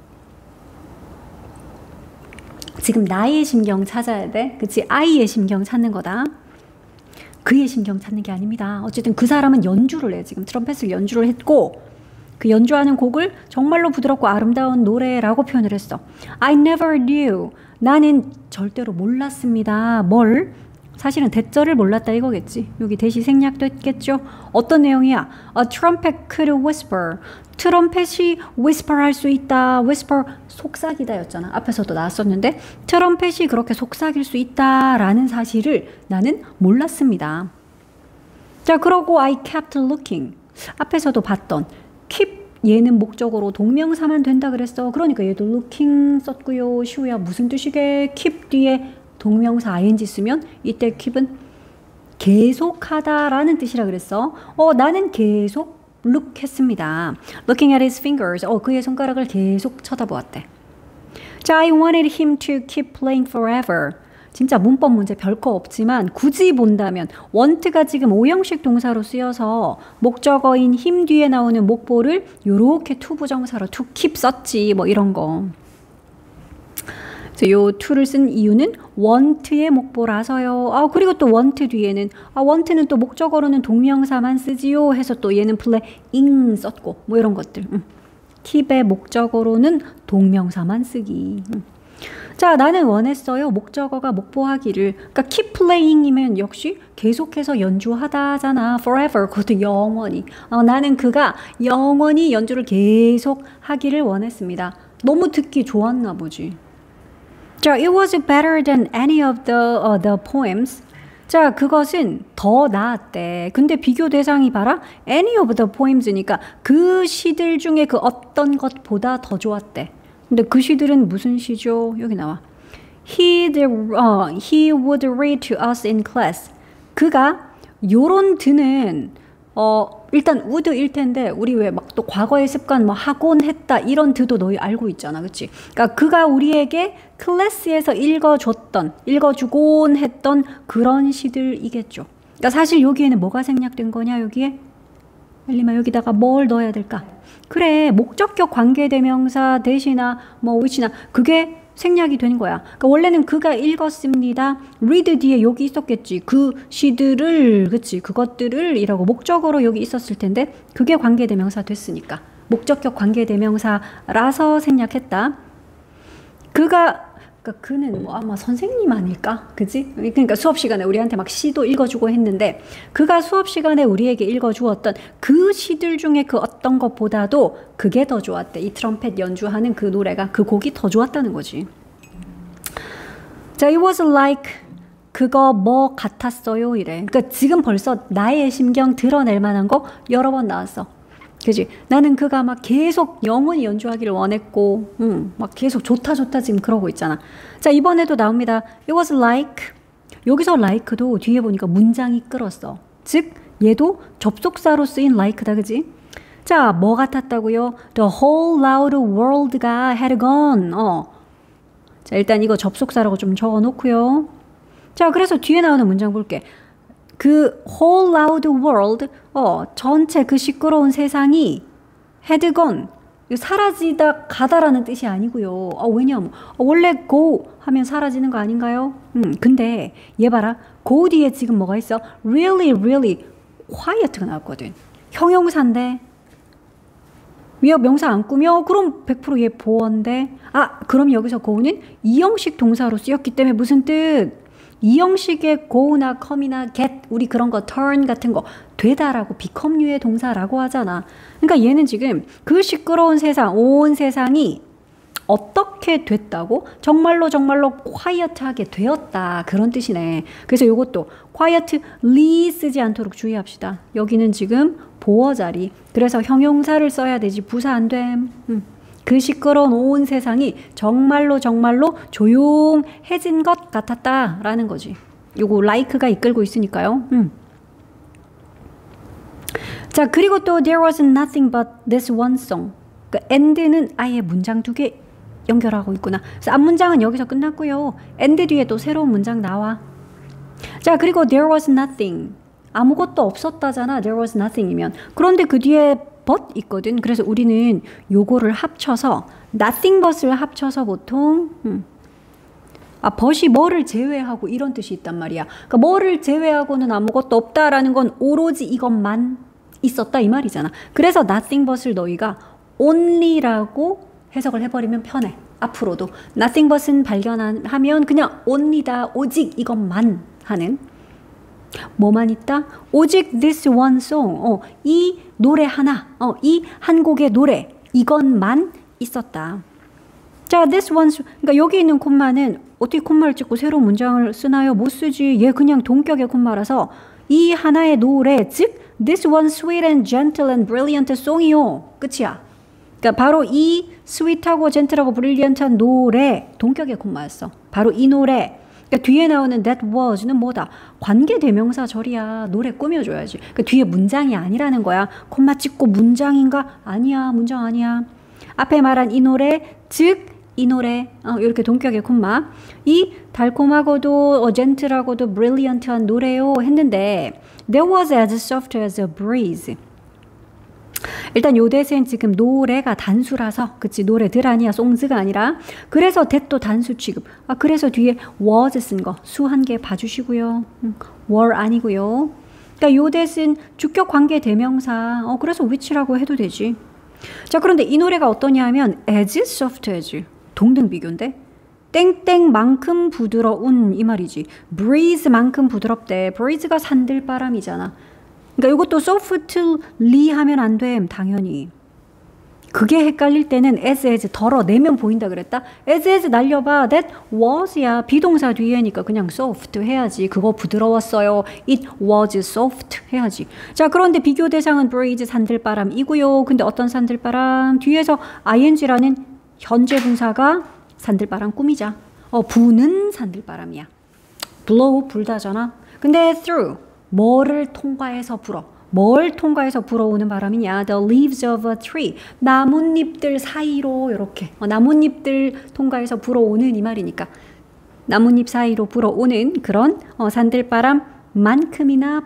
Speaker 1: 지금 나의 심경 찾아야 돼. 그치? 아이의 심경 찾는 거다. 그의 심경 찾는 게 아닙니다. 어쨌든 그 사람은 연주를 해. 지금 트럼펫을 연주를 했고 그 연주하는 곡을 정말로 부드럽고 아름다운 노래라고 표현을 했어. I never knew. 나는 절대로 몰랐습니다. 뭘? 사실은 대절을 몰랐다 이거겠지. 여기 대시 생략됐겠죠. 어떤 내용이야? A trumpet could whisper. 트럼펫이 whisper 할 수 있다. whisper 속삭이다 였잖아. 앞에서도 나왔었는데 트럼펫이 그렇게 속삭일 수 있다라는 사실을 나는 몰랐습니다. 자, 그러고 I kept looking. 앞에서도 봤던 keep 얘는 목적으로 동명사만 된다 그랬어. 그러니까 얘도 looking 썼고요. 시우야 무슨 뜻이게? keep 뒤에 동명사 ing 쓰면 이때 keep은 계속하다라는 뜻이라 그랬어. 나는 계속 look 했습니다. looking at his fingers. 그의 손가락을 계속 쳐다보았대. 자, I wanted him to keep playing forever. 진짜 문법 문제 별거 없지만 굳이 본다면 want가 지금 오형식 동사로 쓰여서 목적어인 him 뒤에 나오는 목보를 요렇게 to 부정사로 to keep 썼지 뭐 이런 거. 요 to를 쓴 이유는 want의 목보라서요. 그리고 또 want 뒤에는 want는 또 목적어로는 동명사만 쓰지요 해서 또 얘는 playing 썼고 뭐 이런 것들. keep의 목적어로는 동명사만 쓰기. 자, 나는 원했어요. 목적어가 목보하기를. 그러니까 keep playing이면 역시 계속해서 연주하다잖아. forever. 그것도 영원히. 나는 그가 영원히 연주를 계속 하기를 원했습니다. 너무 듣기 좋았나 보지. 자, it was better than any of the poems. 자, 그것은 더 나았대. 근데 비교 대상이 봐라. any of the poems니까 그 시들 중에 그 어떤 것보다 더 좋았대. 근데 그 시들은 무슨 시죠? 여기 나와. He would read to us in class. 그가 요런 드는 일단 would일 텐데 우리 왜 막 또 과거의 습관 뭐 하곤 했다 이런 드도 너희 알고 있잖아, 그치? 그러니까 그가 우리에게 클래스에서 읽어주곤 했던 그런 시들이겠죠. 그러니까 사실 여기에는 뭐가 생략된 거냐, 여기에? 엘리마 여기다가 뭘 넣어야 될까? 그래, 목적격 관계대명사 대시나 뭐 which나 그게 생략이 된 거야. 그러니까 원래는 그가 읽었습니다. read 뒤에 여기 있었겠지. 그 시들을, 그치? 그것들을 이라고 목적어로 여기 있었을 텐데 그게 관계대명사 됐으니까 목적격 관계대명사라서 생략했다. 그러니까 그는 뭐 아마 선생님 아닐까? 그지? 그러니까 수업 시간에 우리한테 막 시도 읽어주고 했는데 그가 수업 시간에 우리에게 읽어주었던 그 시들 중에 그 어떤 것보다도 그게 더 좋았대. 이 트럼펫 연주하는 그 노래가, 그 곡이 더 좋았다는 거지. 자, it was like 그거 뭐 같았어요 이래. 그러니까 지금 벌써 나의 심경 드러낼 만한 거 여러 번 나왔어. 그지? 나는 그가 막 계속 영원히 연주하기를 원했고, 막 계속 좋다 지금 그러고 있잖아. 자, 이번에도 나옵니다. It was like. 여기서 like도 뒤에 보니까 문장이 끌었어. 즉, 얘도 접속사로 쓰인 like다, 그지? 자, 뭐 같았다고요? The whole loud world가 had gone. 자, 일단 이거 접속사라고 좀 적어 놓고요. 자, 그래서 뒤에 나오는 문장 볼게. 그 whole loud world, 전체 그 시끄러운 세상이 had gone, 사라지다 가다라는 뜻이 아니고요. 왜냐면 원래 go 하면 사라지는 거 아닌가요? 근데 얘 봐라. go 뒤에 지금 뭐가 있어? really quiet가 나왔거든. 형용사인데 위협 명사 안 꾸며? 그럼 100% 얘 보어인데. 그럼 여기서 go는 이형식 동사로 쓰였기 때문에 무슨 뜻? 이 형식의 go나 come이나 get, 우리 그런 거 turn 같은 거 되다라고 become류의 동사라고 하잖아. 그러니까 얘는 지금 그 시끄러운 세상, 온 세상이 어떻게 됐다고? 정말로 quiet하게 되었다. 그런 뜻이네. 그래서 이것도 quietly 쓰지 않도록 주의합시다. 여기는 지금 보어 자리. 그래서 형용사를 써야 되지 부사 안 됨. 그 시끄러운 온 세상이 정말로 조용해진 것 같았다 라는 거지. 요거 like가 이끌고 있으니까요. 자, 그리고 또 there was nothing but this one song. 그 and는 아예 문장 두 개 연결하고 있구나. 그래서 앞문장은 여기서 끝났고요. and 뒤에 또 새로운 문장 나와. 자, 그리고 there was nothing. 아무것도 없었다잖아. there was nothing이면. 그런데 그 뒤에 but 있거든. 그래서 우리는 요거를 합쳐서 nothing but을 합쳐서 보통 but이 뭐를 제외하고 이런 뜻이 있단 말이야. 그러니까 뭐를 제외하고는 아무것도 없다라는 건 오로지 이것만 있었다 이 말이잖아. 그래서 nothing but을 너희가 only라고 해석을 해버리면 편해. 앞으로도 nothing but은 발견하면 그냥 only다. 오직 이것만 하는. 뭐만 있다? 오직 this one song. 이 노래 하나. 이 한 곡의 노래. 이것만 있었다. 자, this one song. 그러니까 여기 있는 콤마는 어떻게 콤마를 찍고 새로운 문장을 쓰나요? 못 쓰지. 얘 그냥 동격의 콤마라서 이 하나의 노래, 즉 this one sweet and gentle and brilliant song이요. 끝이야. 그러니까 바로 이 sweet하고 gentle하고 brilliant한 노래, 동격의 콤마였어. 바로 이 노래. 그러니까 뒤에 나오는 that was는 뭐다? 관계대명사 절이야. 노래 꾸며줘야지. 그러니까 뒤에 문장이 아니라는 거야. 콤마 찍고 문장인가? 아니야. 문장 아니야. 앞에 말한 이 노래, 즉 이 노래. 이렇게 동격의 콤마. 이 달콤하고도 gentle하고도 brilliant한 노래요 했는데 there was as soft as a breeze. 일단 요 대신 지금 노래가 단수라서 그치 노래들 아니야 송즈가 아니라 그래서 that도 단수 취급. 그래서 뒤에 was 쓴 거 수 한 개 봐주시고요. were 아니고요. 그러니까 요 대신 주격 관계 대명사 그래서 which라고 해도 되지. 자, 그런데 이 노래가 어떠냐 하면 as soft as 동등 비교인데 땡땡만큼 부드러운 이 말이지. breeze만큼 부드럽대. breeze가 산들바람이잖아. 그러니까 이것도 softly 하면 안 돼. 당연히. 그게 헷갈릴 때는 as 덜어내면 보인다 그랬다. as 날려봐. that was야. 비동사 뒤에니까 그냥 soft 해야지. 그거 부드러웠어요. it was soft 해야지. 자, 그런데 비교 대상은 breeze 산들바람이고요. 근데 어떤 산들바람? 뒤에서 ing라는 현재 분사가 산들바람 꾸미자. 부는 산들바람이야. blow 불다잖아. 근데 through 뭐를 통과해서 불어? 뭘 통과해서 불어오는 바람이냐? The leaves of a tree. 나뭇잎들 사이로 이렇게 나뭇잎들 통과해서 불어오는 이 말이니까 나뭇잎 사이로 불어오는 그런 산들바람만큼이나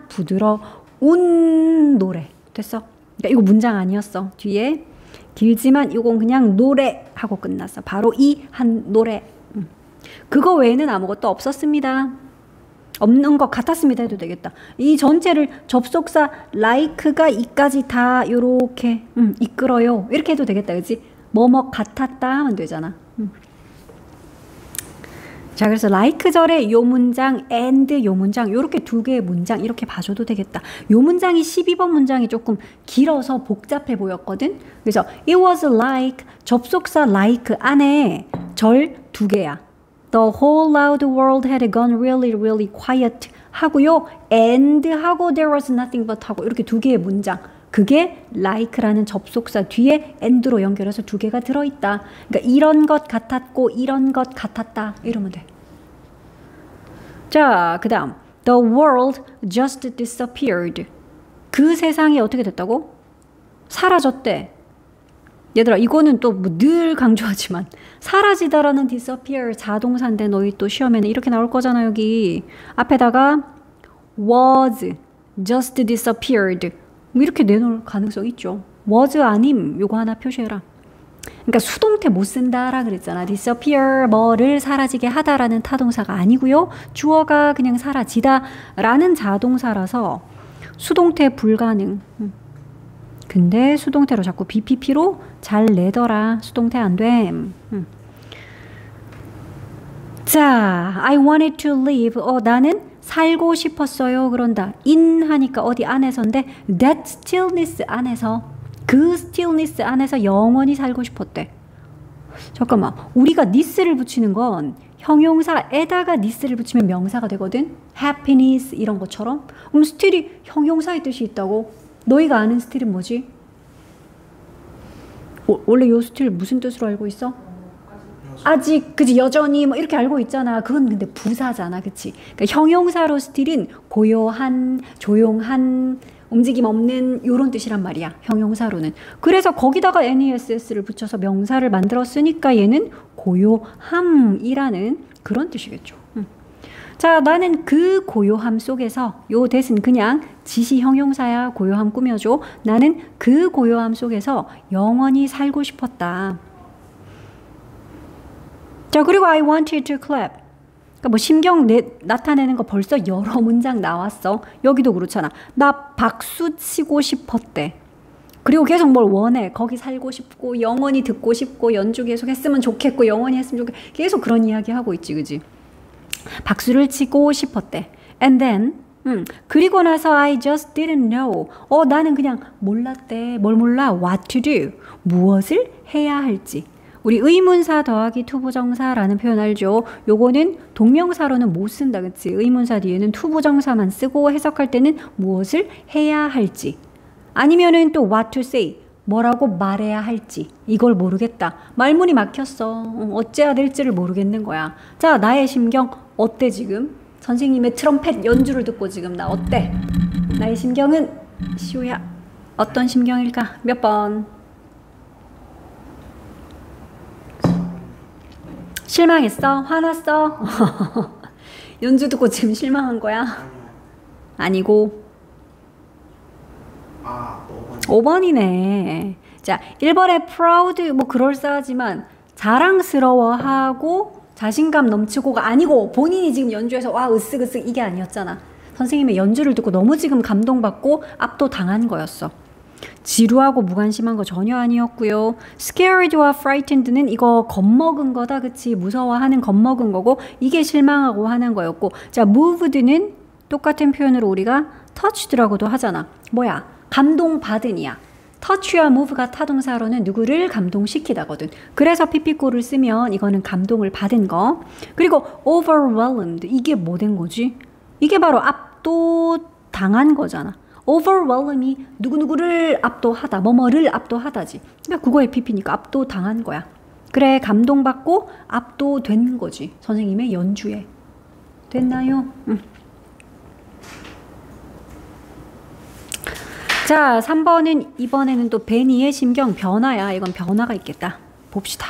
Speaker 1: 부드러운 노래. 됐어? 그러니까 이거 문장 아니었어. 뒤에 길지만 이건 그냥 노래 하고 끝났어. 바로 이 한 노래. 그거 외에는 아무것도 없었습니다. 없는 것 같았습니다 해도 되겠다. 이 전체를 접속사 like가 이까지 다 요렇게 이끌어요. 이렇게 해도 되겠다. 그치? 뭐뭐 같았다 하면 되잖아. 자, 그래서 like 절에 요 문장 and 요 문장 요렇게 두 개의 문장 이렇게 봐줘도 되겠다. 요 문장이 12번 문장이 조금 길어서 복잡해 보였거든. 그래서 it was like 접속사 like 안에 절 두 개야. The whole loud world had gone really quiet 하고요. and 하고 there was nothing but 하고 이렇게 두 개의 문장. 그게 like라는 접속사 뒤에 and로 연결해서 두 개가 들어있다. 그러니까 이런 것 같았고 이런 것 같았다. 이러면 돼. 자, 그 다음 The world just disappeared. 그 세상이 어떻게 됐다고? 사라졌대. 얘들아 이거는 또 뭐 늘 강조하지만 사라지다라는 disappear 자동사인데 너희 또 시험에는 이렇게 나올 거잖아. 여기 앞에다가 was just disappeared 이렇게 내놓을 가능성 있죠. was 아님 요거 하나 표시해라. 그러니까 수동태 못 쓴다라 그랬잖아. disappear 뭐를 사라지게 하다라는 타동사가 아니고요. 주어가 그냥 사라지다라는 자동사라서 수동태 불가능. 근데 수동태로 자꾸 BPP로 잘 내더라. 수동태 안 됨. 자, I wanted to live. 나는 살고 싶었어요. 그런다. in 하니까 어디 안에서인데 that stillness 안에서 그 stillness 안에서 영원히 살고 싶었대. 잠깐만. 우리가 this를 붙이는 건 형용사에다가 this를 붙이면 명사가 되거든. happiness 이런 것처럼. 그럼 still이 형용사의 뜻이 있다고? 너희가 아는 still은 뭐지? 원래 요 still 무슨 뜻으로 알고 있어? 아직 그지 여전히 뭐 이렇게 알고 있잖아. 그건 근데 부사잖아, 그치? 그러니까 형용사로 still은 고요한, 조용한, 움직임 없는 요런 뜻이란 말이야. 형용사로는. 그래서 거기다가 ness를 붙여서 명사를 만들었으니까 얘는 고요함이라는 그런 뜻이겠죠. 자, 나는 그 고요함 속에서 요 that은 그냥 지시 형용사야. 고요함 꾸며줘. 나는 그 고요함 속에서 영원히 살고 싶었다. 자, 그리고 I wanted to clap. 그러니까 뭐 심경 나타내는 거 벌써 여러 문장 나왔어. 여기도 그렇잖아. 나 박수 치고 싶었대. 그리고 계속 뭘 원해. 거기 살고 싶고 영원히 듣고 싶고 연주 계속 했으면 좋겠고 영원히 했으면 좋겠고 계속 그런 이야기 하고 있지, 그지? 박수를 치고 싶었대. And then 그리고 나서 I just didn't know. 나는 그냥 몰랐대. 뭘 몰라? What to do. 무엇을 해야 할지. 우리 의문사 더하기 투부정사라는 표현 알죠? 요거는 동명사로는 못 쓴다, 그치? 의문사 뒤에는 투부정사만 쓰고 해석할 때는 무엇을 해야 할지. 아니면은 또 what to say. 뭐라고 말해야 할지. 이걸 모르겠다. 말문이 막혔어. 어째야 될지를 모르겠는 거야. 자, 나의 심경 어때 지금? 선생님의 트럼펫 연주를 듣고 지금 나 어때? 나의 심경은 시우야 어떤 심경일까? 몇 번? 실망했어? 화났어? 연주 듣고 지금 실망한 거야? 아니고 5번이네. 자, 1번에 proud 뭐 그럴싸하지만 자랑스러워하고 자신감 넘치고가 아니고 본인이 지금 연주해서 와 으쓱으쓱 이게 아니었잖아. 선생님의 연주를 듣고 너무 지금 감동받고 압도당한 거였어. 지루하고 무관심한 거 전혀 아니었고요. scared와 frightened는 이거 겁먹은 거다, 그치? 무서워하는 겁먹은 거고 이게 실망하고 하는 거였고, 자, moved는 똑같은 표현으로 우리가 touched라고도 하잖아. 뭐야? 감동받은이야. touch와 move가 타동사로는 누구를 감동시키다거든. 그래서 피피꼬를 쓰면 이거는 감동을 받은 거. 그리고 overwhelmed 이게 뭐 된 거지? 이게 바로 압도당한 거잖아. overwhelm이 누구누구를 압도하다, 뭐뭐를 압도하다지. 그러니까 국어의 PP니까 압도당한 거야. 그래, 감동받고 압도된 거지. 선생님의 연주에. 됐나요? 자, 3번은 이번에는 또 베니의 심경 변화야. 이건 변화가 있겠다. 봅시다.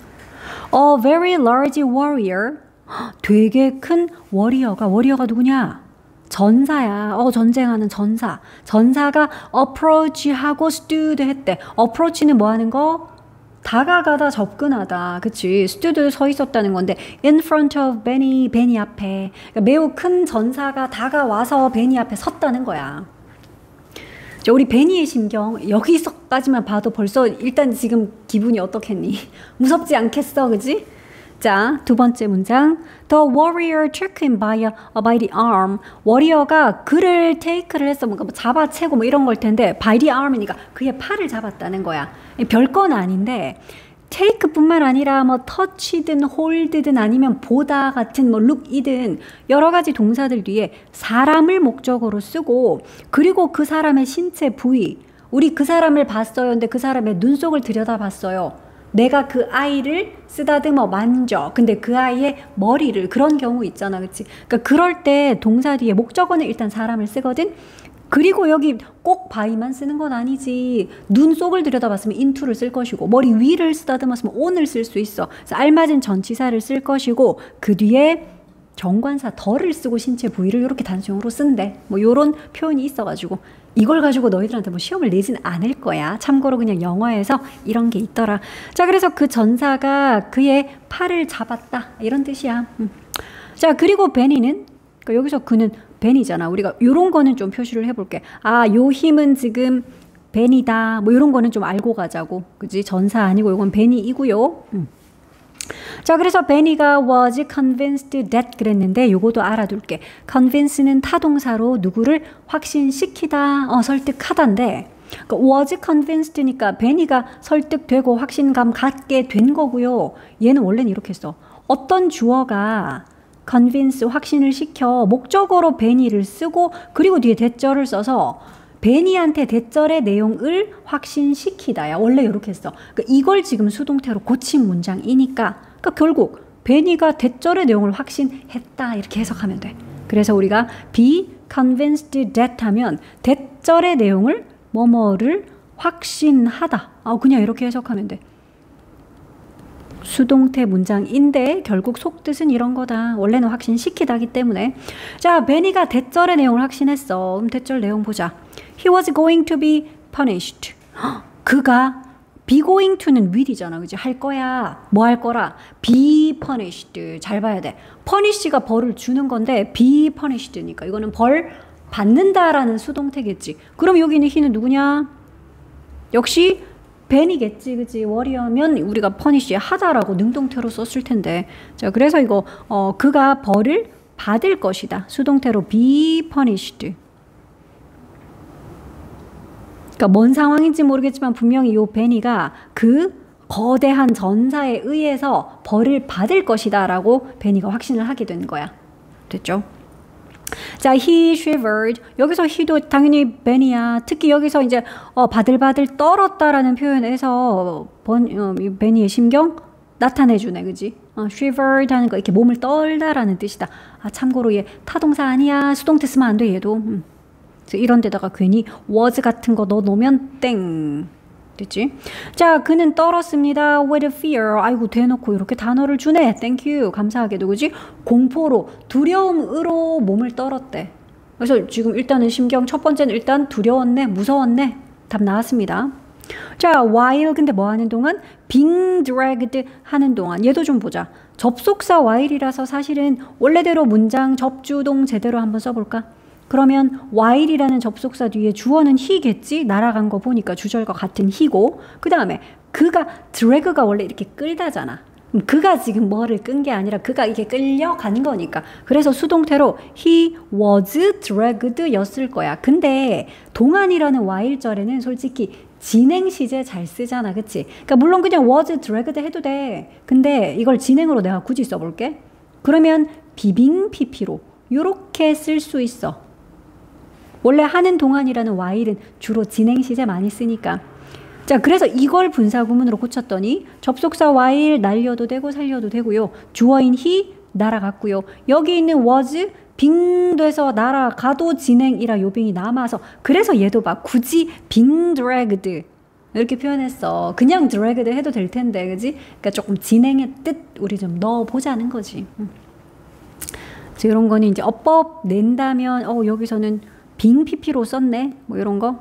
Speaker 1: A very large warrior. 되게 큰 워리어가 누구냐? 전사야. 전쟁하는 전사. 전사가 approach하고 stood 했대. approach는 뭐 하는 거? 다가가다, 접근하다. 그치? stood 서 있었다는 건데 in front of 베니 앞에. 그러니까 매우 큰 전사가 다가와서 베니 앞에 섰다는 거야. 자, 우리 베니의 심경 여기서까지만 봐도 벌써 일단 지금 기분이 어떻겠니? 무섭지 않겠어, 그치? 자, 두 번째 문장. The warrior took him by the arm. 워리어가 그를 take를 했어. 뭔가 뭐 잡아채고 뭐 이런 걸 텐데 by the arm이니까 그의 팔을 잡았다는 거야. 별건 아닌데 take뿐만 아니라 뭐 touch든 hold든 아니면 보다 같은 뭐 look이든 여러 가지 동사들 뒤에 사람을 목적으로 쓰고 그리고 그 사람의 신체 부위. 우리 그 사람을 봤어요. 근데 그 사람의 눈 속을 들여다봤어요. 내가 그 아이를 쓰다듬어 만져. 근데 그 아이의 머리를, 그런 경우 있잖아, 그치? 그러니까 그럴 때 동사 뒤에 목적어는 일단 사람을 쓰거든. 그리고 여기 꼭 바이만 쓰는 건 아니지. 눈 속을 들여다봤으면 into를 쓸 것이고 머리 위를 쓰다듬었으면 on을 쓸 수 있어. 그래서 알맞은 전치사를 쓸 것이고 그 뒤에 정관사 더를 쓰고 신체 부위를 이렇게 단수형으로 쓴대. 뭐 요런 표현이 있어가지고 이걸 가지고 너희들한테 뭐 시험을 내진 않을 거야. 참고로 그냥 영어에서 이런 게 있더라. 자, 그래서 그 전사가 그의 팔을 잡았다. 이런 뜻이야. 자, 그리고 베니는, 그러니까 여기서 그는 베니잖아. 우리가 요런 거는 좀 표시를 해볼게. 아, 요 힘은 지금 베니다. 뭐 요런 거는 좀 알고 가자고. 그지? 전사 아니고 요건 베니이고요. 자, 그래서 베니가 was convinced that 그랬는데 요거도 알아둘게. convince는 타동사로 누구를 확신시키다, 설득하다인데 그러니까 was convinced니까 베니가 설득되고 확신감 갖게 된 거고요. 얘는 원래는 이렇게 써. 어떤 주어가 convince 확신을 시켜 목적어로 베니를 쓰고 그리고 뒤에 대절을 써서 베니한테 대절의 내용을 확신시키다야. 원래 이렇게 써. 그러니까 이걸 지금 수동태로 고친 문장이니까 그러니까 결국 베니가 대절의 내용을 확신했다 이렇게 해석하면 돼. 그래서 우리가 be convinced that 하면 대절의 내용을 뭐뭐를 확신하다. 그냥 이렇게 해석하면 돼. 수동태 문장인데 결국 속뜻은 이런 거다. 원래는 확신시키다기 때문에. 자, 베니가 대절의 내용을 확신했어. 그럼 대절 내용 보자. He was going to be punished. 그가 be going to는 will이잖아. 그지? 할 거야. 뭐 할 거라? be punished. 잘 봐야 돼. punish가 벌을 주는 건데 be punished니까 이거는 벌 받는다라는 수동태겠지. 그럼 여기는 he는 누구냐? 역시 벤이겠지. 그치? 워리어면 우리가 punish 하다라고 능동태로 썼을 텐데. 자, 그래서 이거 그가 벌을 받을 것이다. 수동태로 be punished. 그러니까 뭔 상황인지 모르겠지만 분명히 이 베니가 그 거대한 전사에 의해서 벌을 받을 것이다 라고 베니가 확신을 하게 된 거야. 됐죠? 자, he shivered. 여기서 he도 당연히 베니야. 특히 여기서 이제 바들바들 떨었다라는 표현에서 베니의 심경 나타내주네. 그지? shivered 하는 거 이렇게 몸을 떨다라는 뜻이다. 참고로 얘 타동사 아니야. 수동태 쓰면 안 돼 얘도. 이런 데다가 괜히 was 같은 거 넣어놓으면 땡. 됐지? 자, 그는 떨었습니다. with fear. 아이고 대놓고 이렇게 단어를 주네. thank you. 감사하게도. 그지? 공포로 두려움으로 몸을 떨었대. 그래서 지금 일단은 심경 첫 번째는 일단 두려웠네. 무서웠네. 답 나왔습니다. 자, while 근데 뭐 하는 동안? being dragged 하는 동안. 얘도 좀 보자. 접속사 while이라서 사실은 원래대로 문장 접주동 제대로 한번 써볼까? 그러면 while이라는 접속사 뒤에 주어는 he겠지? 날아간 거 보니까 주절과 같은 he고 그 다음에 그가 drag가 원래 이렇게 끌다잖아. 그가 지금 뭐를 끈 게 아니라 그가 이게 끌려간 거니까. 그래서 수동태로 he was dragged 였을 거야. 근데 동안이라는 while절에는 솔직히 진행 시제 잘 쓰잖아. 그치? 그러니까 물론 그냥 was dragged 해도 돼. 근데 이걸 진행으로 내가 굳이 써볼게. 그러면 비빙 pp로 요렇게 쓸 수 있어. 원래 하는 동안이라는 while은 주로 진행 시제 많이 쓰니까. 자, 그래서 이걸 분사구문으로 고쳤더니 접속사 while 날려도 되고 살려도 되고요. 주어인 he 날아갔고요. 여기 있는 was 빙 돼서 날아가도 진행이라 요빙이 남아서 그래서 얘도 막 굳이 being dragged 이렇게 표현했어. 그냥 dragged 해도 될 텐데, 그지? 그러니까 조금 진행의 뜻 우리 좀 넣어보자는 거지. 그래서 이런 거는 이제 어법 낸다면 여기서는 빙 pp로 썼네. 뭐 이런 거.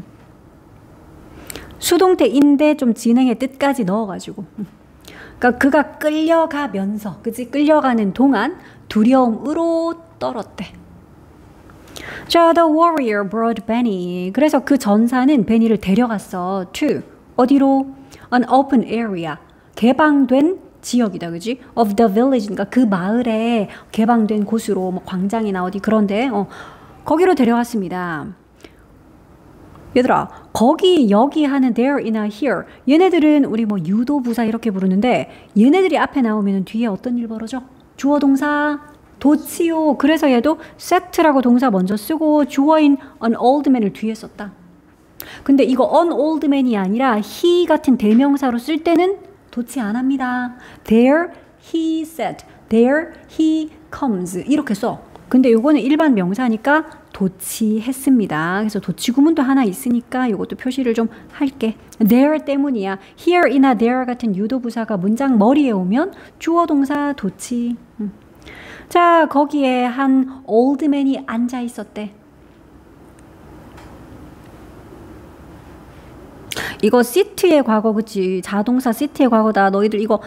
Speaker 1: 수동태인데 좀 진행의 뜻까지 넣어가지고. 그러니까 그가 끌려가면서, 그치? 끌려가는 동안 두려움으로 떨었대. 자, the warrior brought Benny. 그래서 그 전사는 베니를 데려갔어. to 어디로? an open area. 개방된 지역이다, 그지? of the village. 그러니까 그 마을에 개방된 곳으로 뭐 광장이나 어디 그런데 거기로 데려갔습니다. 얘들아, 거기, 여기 하는 there이나 here. 얘네들은 우리 뭐 유도부사 이렇게 부르는데 얘네들이 앞에 나오면 뒤에 어떤 일 벌어져? 주어 동사 도치요. 그래서 얘도 set라고 동사 먼저 쓰고 주어인 an old man을 뒤에 썼다. 근데 이거 an old man이 아니라 he 같은 대명사로 쓸 때는 도치 안 합니다. There he sat. There he comes. 이렇게 써. 근데 요거는 일반 명사니까 도치했습니다. 그래서 도치 구문도 하나 있으니까 요것도 표시를 좀 할게. there 때문이야. here이나 there 같은 유도부사가 문장 머리에 오면 주어 동사 도치. 자, 거기에 한 올드맨이 앉아 있었대. 이거 sit의 과거, 그치? 자동사 sit의 과거다. 너희들 이거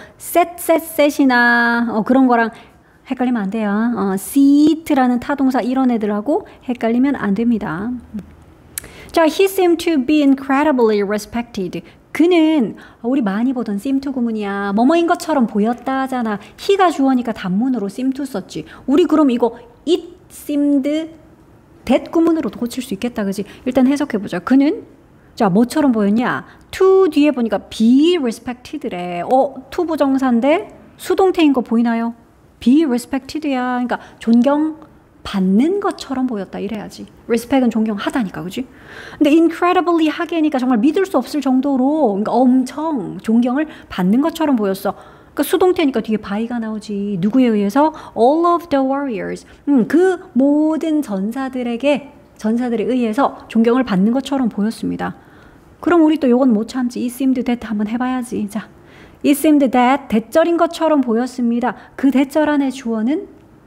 Speaker 1: set이나 그런 거랑 헷갈리면 안 돼요. seat라는 타동사 이런 애들하고 헷갈리면 안 됩니다. 자, he seemed to be incredibly respected. 그는 우리 많이 보던 seem to 구문이야. 뭐뭐인 것처럼 보였다 하잖아. he가 주어니까 단문으로 seem to 썼지. 우리 그럼 이거 it seemed that 구문으로도 고칠 수 있겠다. 그지? 일단 해석해보자. 그는 자, 뭐처럼 보였냐? to 뒤에 보니까 be respected래. to 부정사인데 수동태인 거 보이나요? be respected야. 그러니까 존경받는 것처럼 보였다 이래야지. respect은 존경하다니까, 그지? 근데 incredibly 하게니까 정말 믿을 수 없을 정도로, 그러니까 엄청 존경을 받는 것처럼 보였어. 그러니까 수동태니까 뒤에 by가 나오지. 누구에 의해서? all of the warriors. 그 모든 전사들에 의해서 존경을 받는 것처럼 보였습니다. 그럼 우리 또 요건 못 참지. it seemed that 한번 해봐야지. 자, it seemed that 대절인 것처럼 보였습니다. 그 대절 안에 주어는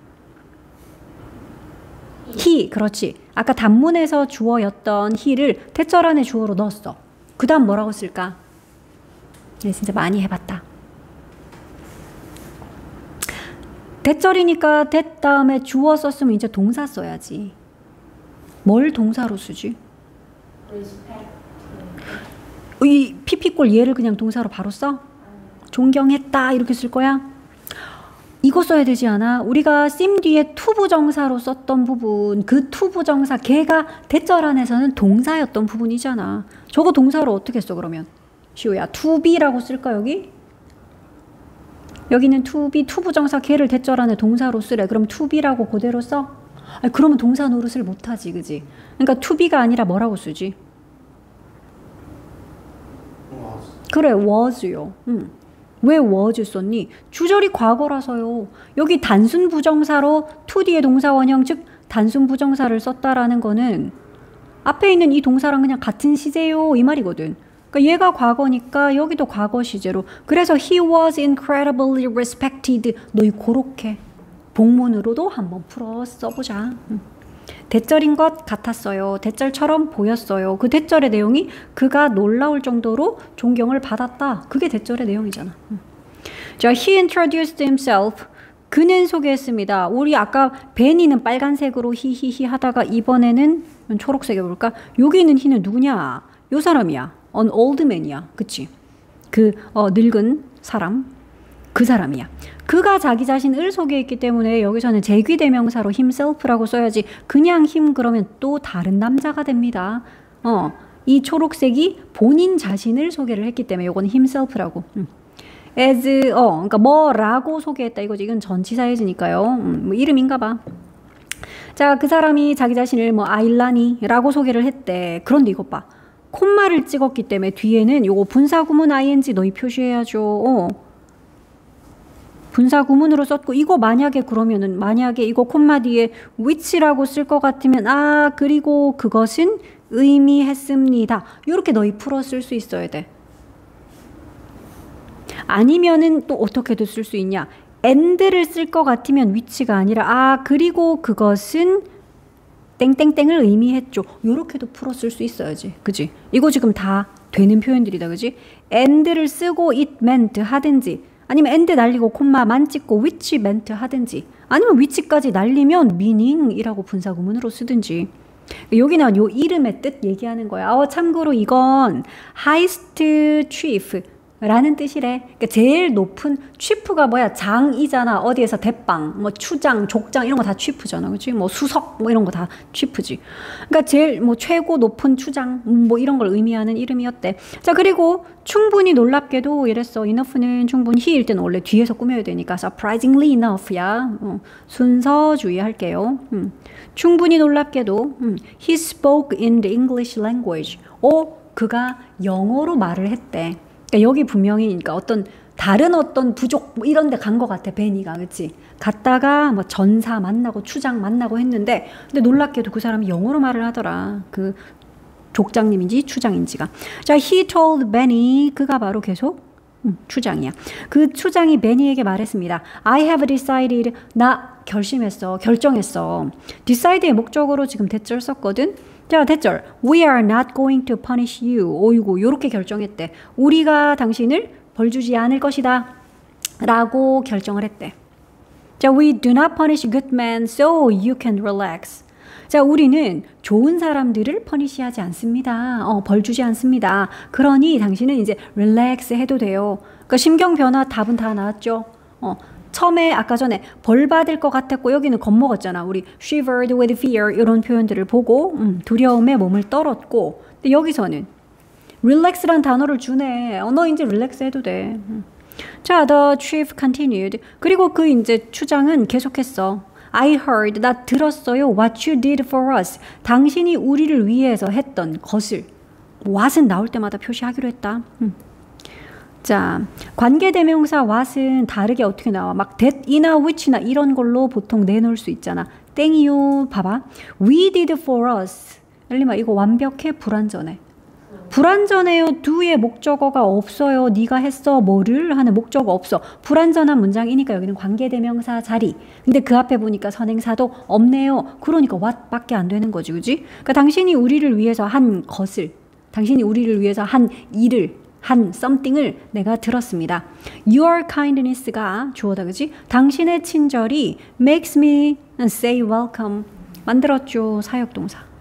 Speaker 1: he. 그렇지. 아까 단문에서 주어였던 he를 대절 안에 주어로 넣었어. 그 다음 뭐라고 쓸까? 네, 진짜 많이 해봤다. 대절이니까 that 다음에 주어 썼으면 이제 동사 써야지. 뭘 동사로 쓰지? 이 피피꼴 얘를 그냥 동사로 바로 써? 존경했다 이렇게 쓸 거야? 이거 써야 되지 않아? 우리가 sim 뒤에 to 부정사로 썼던 부분, 그 to 부정사 걔가 대절 안에서는 동사였던 부분이잖아. 저거 동사로 어떻게 써 그러면? 시우야, to be라고 쓸까 여기? 여기는 to be, to 부정사 걔를 대절 안에 동사로 쓰래. 그럼 to be라고 그대로 써? 아니, 그러면 동사 노릇을 못하지, 그지? 그러니까 to be가 아니라 뭐라고 쓰지? 그래, was요. 왜 was 썼니? 주절이 과거라서요. 여기 단순 부정사로 to 뒤에 동사 원형, 즉 단순 부정사를 썼다라는 거는 앞에 있는 이 동사랑 그냥 같은 시제요 이 말이거든. 그러니까 얘가 과거니까 여기도 과거 시제로. 그래서 he was incredibly respected. 너희 고렇게 복문으로도 한번 풀어 써보자. 대절인 것 같았어요. 대절처럼 보였어요. 그 대절의 내용이 그가 놀라울 정도로 존경을 받았다. 그게 대절의 내용이잖아. 자, he introduced himself. 그는 소개했습니다. 우리 아까 베니는 빨간색으로 히히히 하다가 이번에는 초록색에 볼까? 여기 있는 he는 누구냐? 요 사람이야. an old man이야. 그치? 그 늙은 사람. 그 사람이야. 그가 자기 자신을 소개했기 때문에 여기서는 제귀대명사로 himself라고 써야지. 그냥 him 그러면 또 다른 남자가 됩니다. 이 초록색이 본인 자신을 소개를 했기 때문에 이건 himself라고. as 그러니까 뭐라고 소개했다 이거지. 이건 전치사예지니까요. 뭐 이름인가 봐. 자, 그 사람이 자기 자신을 뭐 아일라니라고 소개를 했대. 그런데 이것 봐. 콤마를 찍었기 때문에 뒤에는 요거 분사구문 ing 너희 표시해야죠. 분사구문으로 썼고 이거 만약에 그러면은 만약에 이거 콤마 뒤에 which라고 쓸 것 같으면 그리고 그것은 의미했습니다. 이렇게 너희 풀어 쓸 수 있어야 돼. 아니면은 또 어떻게도 쓸 수 있냐? and를 쓸 것 같으면 which가 아니라 그리고 그것은 땡땡땡을 의미했죠. 요렇게도 풀어 쓸 수 있어야지. 그지? 이거 지금 다 되는 표현들이다. 그지? and를 쓰고 it meant 하든지 아니면 and 날리고 콤마만 찍고 which meant 하든지 아니면 which까지 날리면 meaning이라고 분사구문으로 쓰든지 여기 나온 요 이름의 뜻 얘기하는 거야. 참고로 이건 highest chief 라는 뜻이래. 그러니까 제일 높은 chief가 뭐야? 장이잖아. 어디에서 대빵, 뭐 추장, 족장 이런 거 다 chief잖아. 그치? 뭐 수석 뭐 이런 거 다 chief지. 그러니까 제일 뭐 최고 높은 추장 뭐 이런 걸 의미하는 이름이었대. 자, 그리고 충분히 놀랍게도 이랬어. enough는 충분히 he일 때는 원래 뒤에서 꾸며야 되니까 surprisingly enough야. 순서 주의할게요. 충분히 놀랍게도 he spoke in the English language. 그가 영어로 말을 했대. 그러니까 여기 분명히 그러니까 다른 어떤 부족 뭐 이런 데 간 것 같아. 베니가. 그치? 갔다가 뭐 전사 만나고 추장 만나고 했는데 근데 놀랍게도 그 사람이 영어로 말을 하더라. 그 족장님인지 추장인지가. 자, he told Benny. 그가 바로 계속 추장이야. 그 추장이 베니에게 말했습니다. I have decided. 나 결정했어. decide의 목적으로 지금 대절 썼거든. 자, 대절. We are not going to punish you. 오이고, 요렇게 결정했대. 우리가 당신을 벌 주지 않을 것이다. 라고 결정을 했대. 자, we do not punish good men, so you can relax. 자, 우리는 좋은 사람들을 퍼니시하지 않습니다. 벌 주지 않습니다. 그러니 당신은 이제 relax 해도 돼요. 그러니까 심경 변화 답은 다 나왔죠. 처음에 아까 전에 벌 받을 것 같았고 여기는 겁먹었잖아. 우리 shivered with fear 이런 표현들을 보고 두려움에 몸을 떨었고 근데 여기서는 relax란 단어를 주네. 너 이제 relax 해도 돼. 자, the chief continued. 그리고 그 이제 추장은 계속했어. I heard, 나 들었어요. What you did for us. 당신이 우리를 위해서 했던 것을. what은 나올 때마다 표시하기로 했다. 자, 관계대명사 what은 다르게 어떻게 나와? 막 that이나 which나 이런 걸로 보통 내놓을 수 있잖아. 땡이요. 봐봐. We did for us. 엘리마 이거 완벽해? 불완전해? 불완전해요. do의 목적어가 없어요. 네가 했어. 뭐를 하는 목적어 없어. 불완전한 문장이니까 여기는 관계대명사 자리. 근데 그 앞에 보니까 선행사도 없네요. 그러니까 what밖에 안 되는 거지. 그지? 그러니까 당신이 우리를 위해서 한 것을, 당신이 우리를 위해서 한 일을, 한 something을 내가 들었습니다. Your kindness가 주어다. 그지? 당신의 친절이 makes me say welcome. 만들었죠. 사역동사.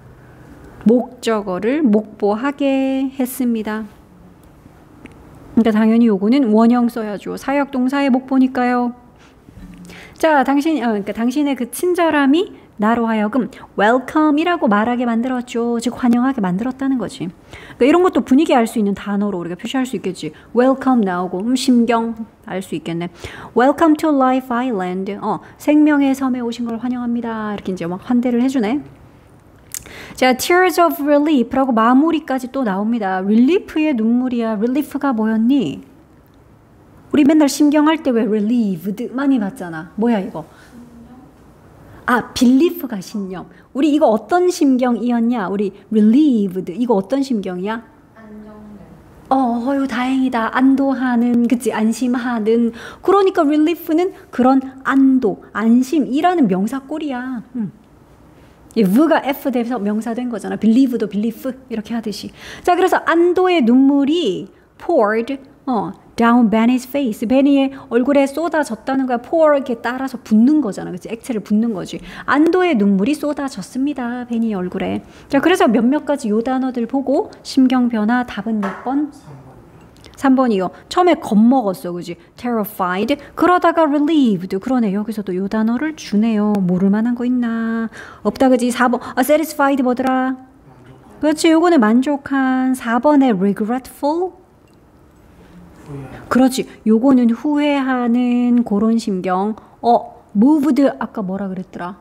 Speaker 1: 목적어를 목보하게 했습니다. 그러니까 당연히 요거는 원형 써야죠. 사역동사의 목보니까요. 자, 그러니까 당신의 그 친절함이 나로 하여금 welcome이라고 말하게 만들었죠. 즉 환영하게 만들었다는 거지. 그러니까 이런 것도 분위기 알 수 있는 단어로 우리가 표시할 수 있겠지. welcome 나오고 심경 알 수 있겠네. welcome to Life Island. 생명의 섬에 오신 걸 환영합니다. 이렇게 이제 막 환대를 해주네. 자, tears of relief라고 마무리까지 또 나옵니다. relief의 눈물이야. relief가 뭐였니? 우리 맨날 심경할 때 왜 relieved 많이 봤잖아. 뭐야 이거? 아, belief가 신념. 우리 이거 어떤 심경이었냐? 우리 relieved 이거 어떤 심경이야? 어휴 다행이다. 안도하는, 그치? 안심하는. 그러니까 relief는 그런 안도, 안심이라는 명사꼴이야. v가 F 돼서 명사 된 거잖아. believe도 belief 이렇게 하듯이. 자, 그래서 안도의 눈물이 poured down Benny's face. 베니의 얼굴에 쏟아졌다는 거야. pour 이렇게 따라서 붓는 거잖아. 그치? 액체를 붓는 거지. 안도의 눈물이 쏟아졌습니다. 베니의 얼굴에. 자, 그래서 몇몇 가지 요 단어들 보고 심경 변화 답은 몇 번? 3번이요. 처음에 겁먹었어. 그지? terrified. 그러다가 relieved. 그러네. 여기서도 요 단어를 주네요. 모를 만한 거 있나? 없다. 그지? 4번. satisfied 뭐더라? 그렇지. 요거는 만족한. 4번에 regretful. 그렇지. 요거는 후회하는 그런 심경. moved. 아까 뭐라 그랬더라?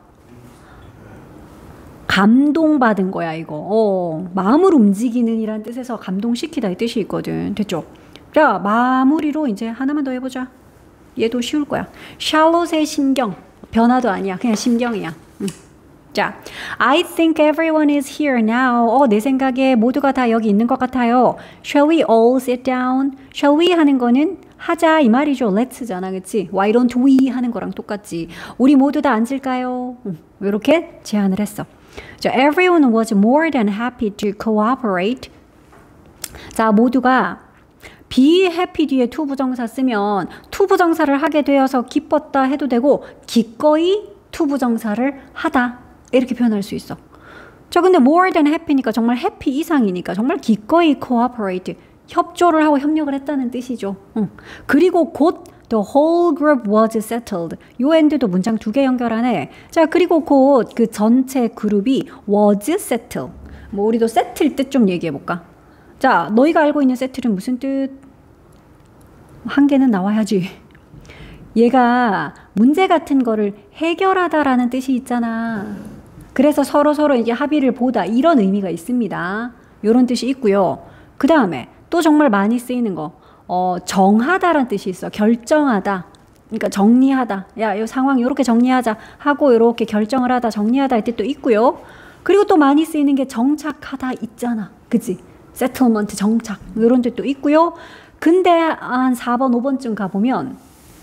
Speaker 1: 감동받은 거야 이거. 마음을 움직이는 이란 뜻에서 감동시키다 이 뜻이 있거든. 됐죠? 자, 마무리로 이제 하나만 더 해보자. 얘도 쉬울 거야. 샬롯의 심경. 변화도 아니야. 그냥 심경이야. 자, I think everyone is here now. 내 생각에 모두가 다 여기 있는 것 같아요. Shall we all sit down? Shall we 하는 거는 하자 이 말이죠. Let's잖아. 그치? Why don't we 하는 거랑 똑같지. 우리 모두 다 앉을까요? 이렇게 제안을 했어. 자, everyone was more than happy to cooperate. 자, 모두가 be happy 뒤에 to 부정사 쓰면 to 부정사를 하게 되어서 기뻤다 해도 되고 기꺼이 to 부정사를 하다 이렇게 표현할 수 있어. 자, 근데 more than happy니까 정말 happy 이상이니까 정말 기꺼이 cooperate 협조를 하고 협력을 했다는 뜻이죠. 그리고 곧 the whole group was settled. 요 end도 문장 2개 연결하네. 자, 그리고 곧 그 전체 그룹이 was settled. 뭐 우리도 settle 뜻 좀 얘기해 볼까? 자, 너희가 알고 있는 settle은 무슨 뜻? 한 개는 나와야지. 얘가 문제 같은 거를 해결하다라는 뜻이 있잖아. 그래서 서로 이제 합의를 보다 이런 의미가 있습니다. 이런 뜻이 있고요. 그 다음에 또 정말 많이 쓰이는 거. 정하다라는 뜻이 있어. 결정하다. 그러니까 정리하다. 야, 이 상황 이렇게 정리하자 하고 이렇게 결정을 하다, 정리하다 할 뜻도 있고요. 그리고 또 많이 쓰이는 게 정착하다 있잖아. 그치? settlement, 정착 이런 뜻도 있고요. 근데 한 4번, 5번쯤 가보면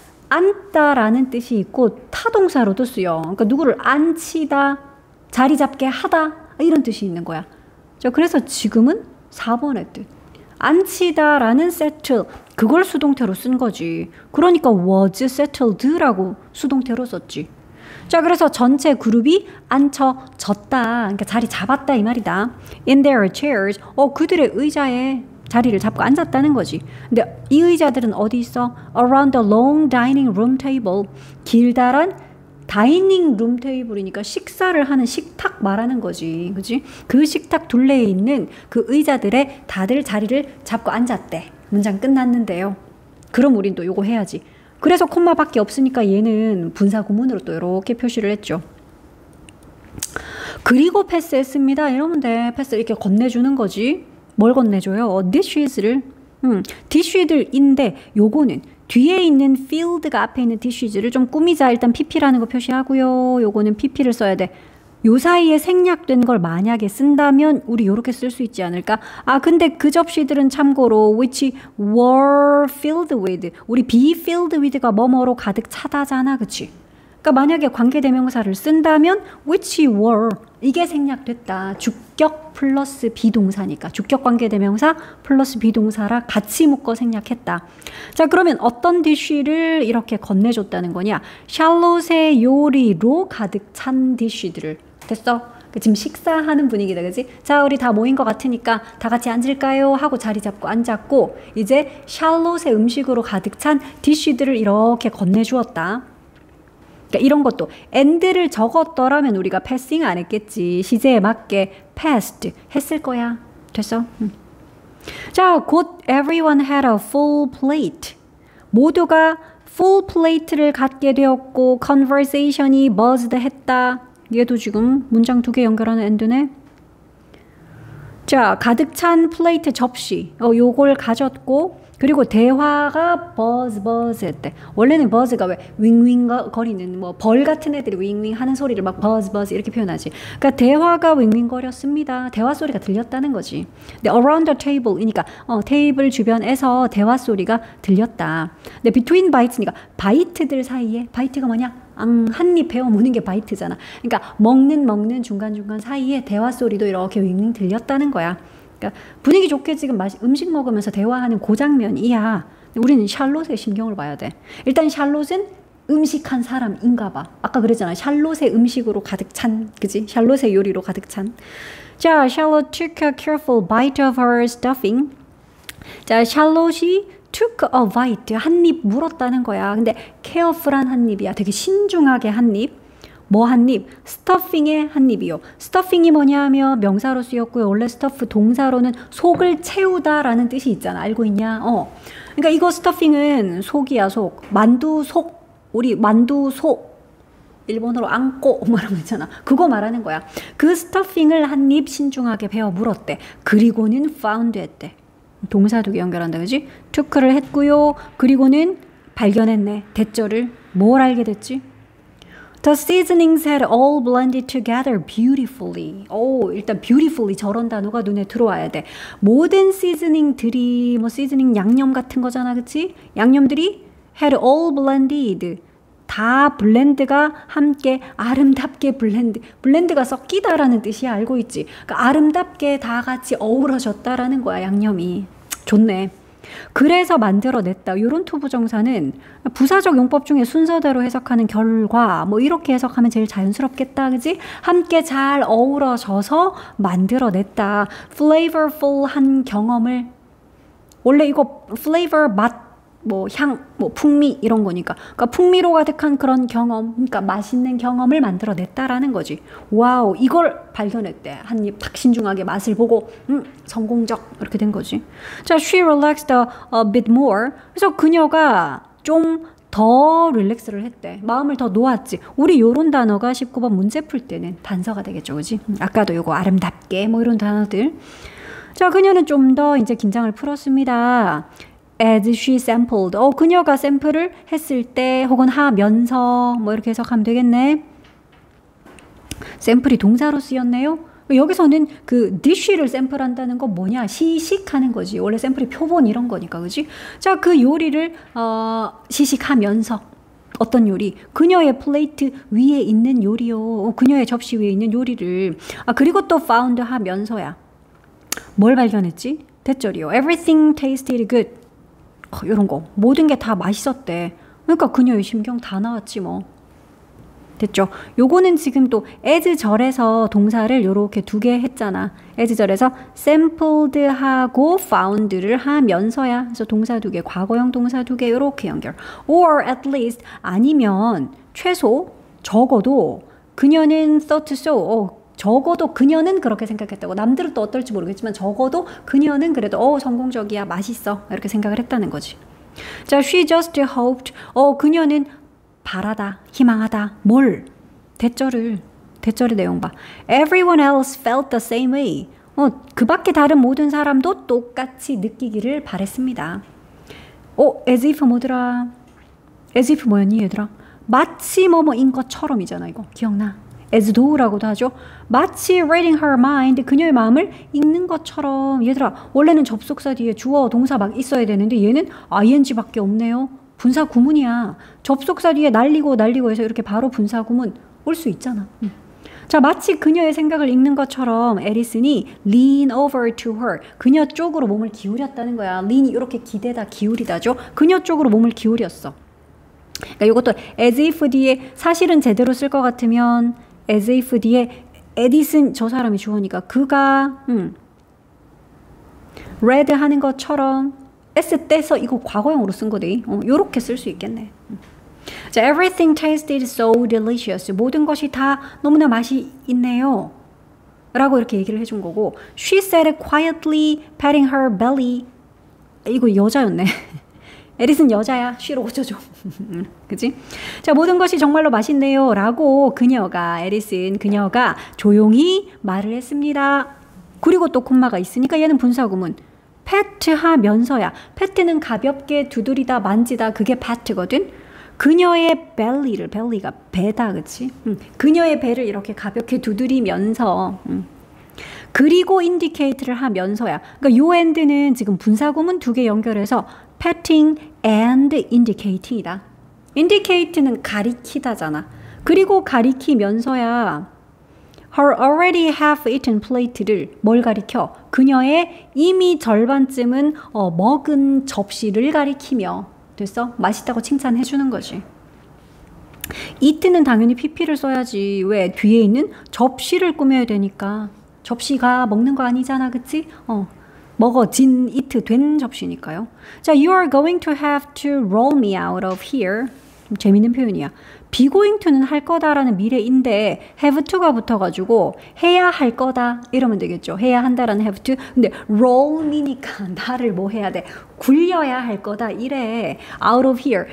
Speaker 1: 앉다라는 뜻이 있고 타동사로도 쓰여. 그러니까 누구를 앉히다, 자리 잡게 하다 이런 뜻이 있는 거야. 자, 그래서 지금은 4번의 뜻. 앉히다라는 settle, 그걸 수동태로 쓴 거지. 그러니까 was settled라고 수동태로 썼지. 자, 그래서 전체 그룹이 앉혀졌다. 그러니까 자리 잡았다 이 말이다. In their chairs, 그들의 의자에 자리를 잡고 앉았다는 거지. 근데 이 의자들은 어디 있어? Around the long dining room table. 길다란 다이닝 룸 테이블이니까 식사를 하는 식탁 말하는 거지. 그지? 그 식탁 둘레에 있는 그 의자들에 다들 자리를 잡고 앉았대. 문장 끝났는데요. 그럼 우린 또 요거 해야지. 그래서 콤마밖에 없으니까 얘는 분사 구문으로 또 이렇게 표시를 했죠. 그리고 패스했습니다. 이러면 돼. 패스 이렇게 건네주는 거지. 뭘 건네줘요? dishes를. dish들인데 요거는 뒤에 있는 field가 앞에 있는 dishes를 좀 꾸미자. 일단 pp라는 거 표시하고요. 요거는 pp를 써야 돼. 요 사이에 생략된 걸 만약에 쓴다면 우리 요렇게 쓸 수 있지 않을까? 아 근데 그 접시들은 참고로 which were filled with, 우리 be filled with가 뭐뭐로 가득 차다잖아. 그치? 그러니까 만약에 관계대명사를 쓴다면 which were 이게 생략됐다. 주격 플러스 비동사니까 주격 관계대명사 플러스 비동사라 같이 묶어 생략했다. 자 그러면 어떤 디쉬를 이렇게 건네줬다는 거냐? 샬롯의 요리로 가득 찬 디쉬들을. 됐어? 지금 식사하는 분위기다. 그지? 자 우리 다 모인 것 같으니까 다 같이 앉을까요? 하고 자리 잡고 앉았고 이제 샬롯의 음식으로 가득 찬 디쉬들을 이렇게 건네주었다. 그러니까 이런 것도 and를 적었더라면 우리가 passing 안 했겠지. 시제에 맞게 passed 했을 거야. 됐어? 자, 곧 everyone had a full plate. 모두가 full plate를 갖게 되었고 conversation이 buzzed 했다. 얘도 지금 문장 두 개 연결하는 and네. 자, 가득 찬 플레이트 접시. 요걸 가졌고 그리고 대화가 buzz 했대. 원래는 buzz가 왜 윙윙 거리는 뭐 벌 같은 애들이 윙윙 하는 소리를 막 buzz 이렇게 표현하지. 그러니까 대화가 윙윙 거렸습니다. 대화 소리가 들렸다는 거지. 근데 around the table이니까 테이블 주변에서 대화 소리가 들렸다. 근데 between bites니까 바이트들 사이에 바이트가 뭐냐? 한 입 베어 무는 게 바이트잖아. 그러니까 먹는 중간중간 사이에 대화 소리도 이렇게 윙윙 들렸다는 거야. 그러니까 분위기 좋게 지금 음식 먹으면서 대화하는 그 장면이야. 우리는 샬롯의 심경을 봐야 돼. 일단 샬롯은 음식한 사람인가 봐. 아까 그랬잖아. 샬롯의 음식으로 가득 찬, 그지? 샬롯의 요리로 가득 찬. 자, Charlotte took a careful bite of her stuffing. 자, 샬롯이 took a bite, 한 입 물었다는 거야. 근데 careful한 한 입이야. 되게 신중하게 한 입. 뭐 한 입? 스터핑의 한 입이요. 스터핑이 뭐냐 하면 명사로 쓰였고요. 원래 스터프 동사로는 속을 채우다라는 뜻이 있잖아. 알고 있냐? 그러니까 이거 스터핑은 속이야, 속. 만두 속. 우리 만두 속. 일본어로 안고 말하면 있잖아. 그거 말하는 거야. 그 스터핑을 한 입 신중하게 베어 물었대. 그리고는 found 했대. 동사 두 개 연결한다. 그지? took를 했고요. 그리고는 발견했네. 대절을. 뭘 알게 됐지? The seasonings had all blended together beautifully. 일단 beautifully 저런 단어가 눈에 들어와야 돼. 모든 시즈닝들이 뭐 시즈닝 양념 같은 거잖아. 그치? 양념들이 had all blended. 다 블렌드가 함께 아름답게 블렌드가 섞이다라는 뜻이야. 알고 있지? 그러니까 아름답게 다 같이 어우러졌다라는 거야. 양념이. 좋네. 그래서 만들어냈다. 이런 투부정사는 부사적 용법 중에 순서대로 해석하는 결과 뭐 이렇게 해석하면 제일 자연스럽겠다. 그지? 함께 잘 어우러져서 만들어냈다. flavorful한 경험을. 원래 이거 flavor 맛 뭐 향, 뭐 풍미 이런 거니까. 그러니까 풍미로 가득한 그런 경험, 그러니까 맛있는 경험을 만들어냈다라는 거지. 와우, 이걸 발견했대. 한 입 딱 신중하게 맛을 보고 성공적 이렇게 된 거지. 자, she relaxed a bit more. 그래서 그녀가 좀 더 릴렉스를 했대. 마음을 더 놓았지. 우리 요런 단어가 19번 문제 풀 때는 단서가 되겠죠. 그지? 아까도 요거 아름답게 뭐 이런 단어들. 자, 그녀는 좀 더 이제 긴장을 풀었습니다. As she sampled. 그녀가 샘플을 했을 때 혹은 하면서 뭐 이렇게 해석하면 되겠네. 샘플이 동사로 쓰였네요. 여기서는 그 dish를 샘플한다는 건 뭐냐? 시식하는 거지. 원래 샘플이 표본 이런 거니까. 그지? 자, 그 요리를 시식하면서 어떤 요리? 그녀의 플레이트 위에 있는 요리요. 그녀의 접시 위에 있는 요리를. 그리고 또 found 하면서야. 뭘 발견했지? 대절이요. Everything tasted good. 이런 거 모든 게 다 맛있었대. 그러니까 그녀의 심경 다 나왔지 뭐. 됐죠? 요거는 지금 또 as 절에서 동사를 요렇게 두 개 했잖아. as 절에서 sampled 하고 found를 하면서야. 그래서 동사 두 개, 과거형 동사 두 개 요렇게 연결. or at least 아니면 최소 적어도 그녀는 thought so. 적어도 그녀는 그렇게 생각했다고. 남들은 또 어떨지 모르겠지만 적어도 그녀는 그래도 성공적이야, 맛있어 이렇게 생각을 했다는 거지. 자, she just hoped. 그녀는 바라다, 희망하다. 뭘? 대절의 내용 봐. Everyone else felt the same way. 그 밖에 다른 모든 사람도 똑같이 느끼기를 바랬습니다. as if 뭐더라? as if 뭐였니 얘들아? 마치 뭐뭐인 것처럼이잖아. 이거 기억나? as though라고도 하죠. 마치 reading her mind, 그녀의 마음을 읽는 것처럼. 얘들아, 원래는 접속사 뒤에 주어 동사 막 있어야 되는데 얘는 ing밖에 없네요. 분사 구문이야. 접속사 뒤에 날리고 해서 이렇게 바로 분사 구문 올 수 있잖아. 자, 마치 그녀의 생각을 읽는 것처럼 에리슨이 lean over to her, 그녀 쪽으로 몸을 기울였다는 거야. lean이 이렇게 기대다, 기울이다죠. 그녀 쪽으로 몸을 기울였어. 그러니까 이것도 as if 뒤에 사실은 제대로 쓸 것 같으면 as if 뒤에 에디슨, 저 사람이 주어니까 그가 read 하는 것처럼 s 떼서 이거 과거형으로 쓴 거네. 요렇게 쓸 수 있겠네. 자, everything tasted so delicious. 모든 것이 다 너무나 맛이 있네요. 라고 이렇게 얘기를 해준 거고, she said quietly, patting her belly. 이거 여자였네. 에리슨 여자야. she로 고쳐줘. 그치? 자, 모든 것이 정말로 맛있네요. 라고 그녀가 조용히 말을 했습니다. 그리고 또 콤마가 있으니까 얘는 분사구문. pat 하면서야. pat는 가볍게 두드리다, 만지다. 그게 pat거든. 그녀의 belly가 배다, 그치? 그녀의 배를 이렇게 가볍게 두드리면서, 그리고 indicate를 하면서야. 그러니까 요 and는 지금 분사구문 2개 연결해서 patting and indicating이다. indicate는 가리키다잖아. 그리고 가리키면서야 her already half-eaten plate를 뭘 가리켜? 그녀의 이미 절반쯤은 먹은 접시를 가리키며. 됐어? 맛있다고 칭찬해 주는 거지. eat는 당연히 pp를 써야지. 왜? 뒤에 있는 접시를 꾸며야 되니까. 접시가 먹는 거 아니잖아, 그치? 먹어진, eat 된 접시니까요. 자, you are going to have to roll me out of here. 좀 재밌는 표현이야. be going to는 할 거다라는 미래인데 have to가 붙어가지고 해야 할 거다 이러면 되겠죠. 해야 한다라는 have to. 근데 roll me니까 나를 뭐 해야 돼? 굴려야 할 거다 이래. out of here.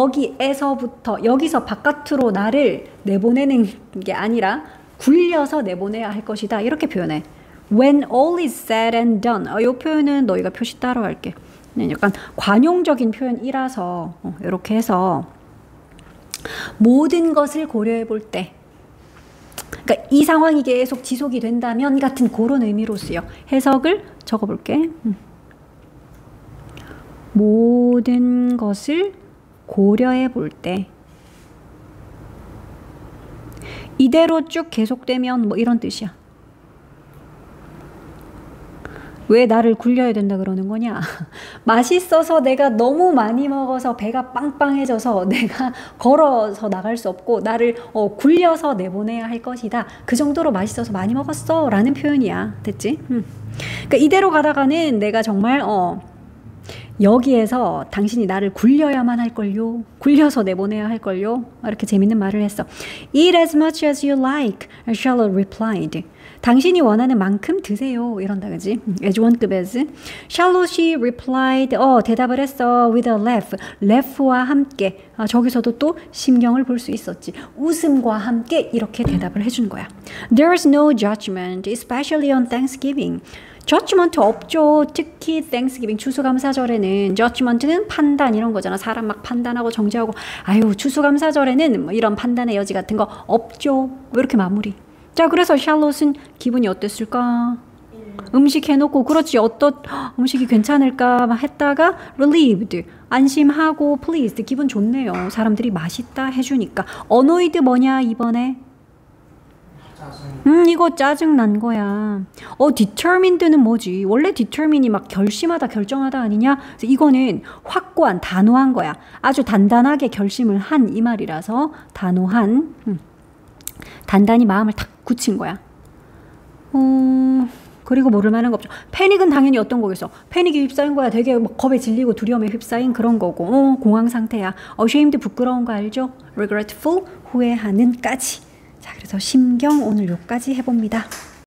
Speaker 1: 여기서 바깥으로 나를 내보내는 게 아니라 굴려서 내보내야 할 것이다. 이렇게 표현해. When all is said and done. 이 표현은 너희가 표시 따로 할게. 약간 관용적인 표현이라서 이렇게 해서 모든 것을 고려해 볼 때, 그러니까 이 상황이 계속 지속이 된다면 같은 그런 의미로 쓰여. 해석을 적어볼게. 모든 것을 고려해 볼 때 이대로 쭉 계속되면 뭐 이런 뜻이야. 왜 나를 굴려야 된다 그러는 거냐? 맛있어서 내가 너무 많이 먹어서 배가 빵빵해져서 내가 걸어서 나갈 수 없고 나를 굴려서 내보내야 할 것이다. 그 정도로 맛있어서 많이 먹었어 라는 표현이야. 됐지? 그러니까 이대로 가다가는 내가 정말 여기에서 당신이 나를 굴려야만 할걸요. 굴려서 내보내야 할걸요. 이렇게 재밌는 말을 했어. Eat as much as you like, Charlotte replied. 당신이 원하는 만큼 드세요. 이런다, 그지? as one급 as. Charlotte replied. 대답을 했어. with a laugh. laugh와 함께. 저기서도 또 심경을 볼 수 있었지. 웃음과 함께 이렇게 대답을 해준 거야. There's no judgment, especially on Thanksgiving. judgment 없죠. 특히 Thanksgiving 추수감사절에는 judgment는 판단 이런 거잖아. 사람 막 판단하고 정죄하고 아유 추수감사절에는 뭐 이런 판단의 여지 같은 거 없죠. 왜 이렇게 마무리. 자, 그래서 샬롯은 기분이 어땠을까? 음식 해놓고 그렇지 음식이 괜찮을까 했다가 relieved 안심하고 pleased 기분 좋네요. 사람들이 맛있다 해주니까. annoyed 뭐냐 이번에? 이거 짜증 난 거야. determined는 뭐지? 원래 determine이 막 결심하다, 결정하다 아니냐? 그래서 이거는 확고한, 단호한 거야. 아주 단단하게 결심을 한 이 말이라서 단호한, 단단히 마음을 탁 굳힌 거야. 그리고 모를 만한 거 없죠. 패닉은 당연히 어떤 거겠어? 패닉이 휩싸인 거야. 되게 막 겁에 질리고 두려움에 휩싸인 그런 거고. 공황 상태야. ashamed 부끄러운 거 알죠? regretful 후회하는까지. 자, 그래서 심경 오늘 요까지 해봅니다.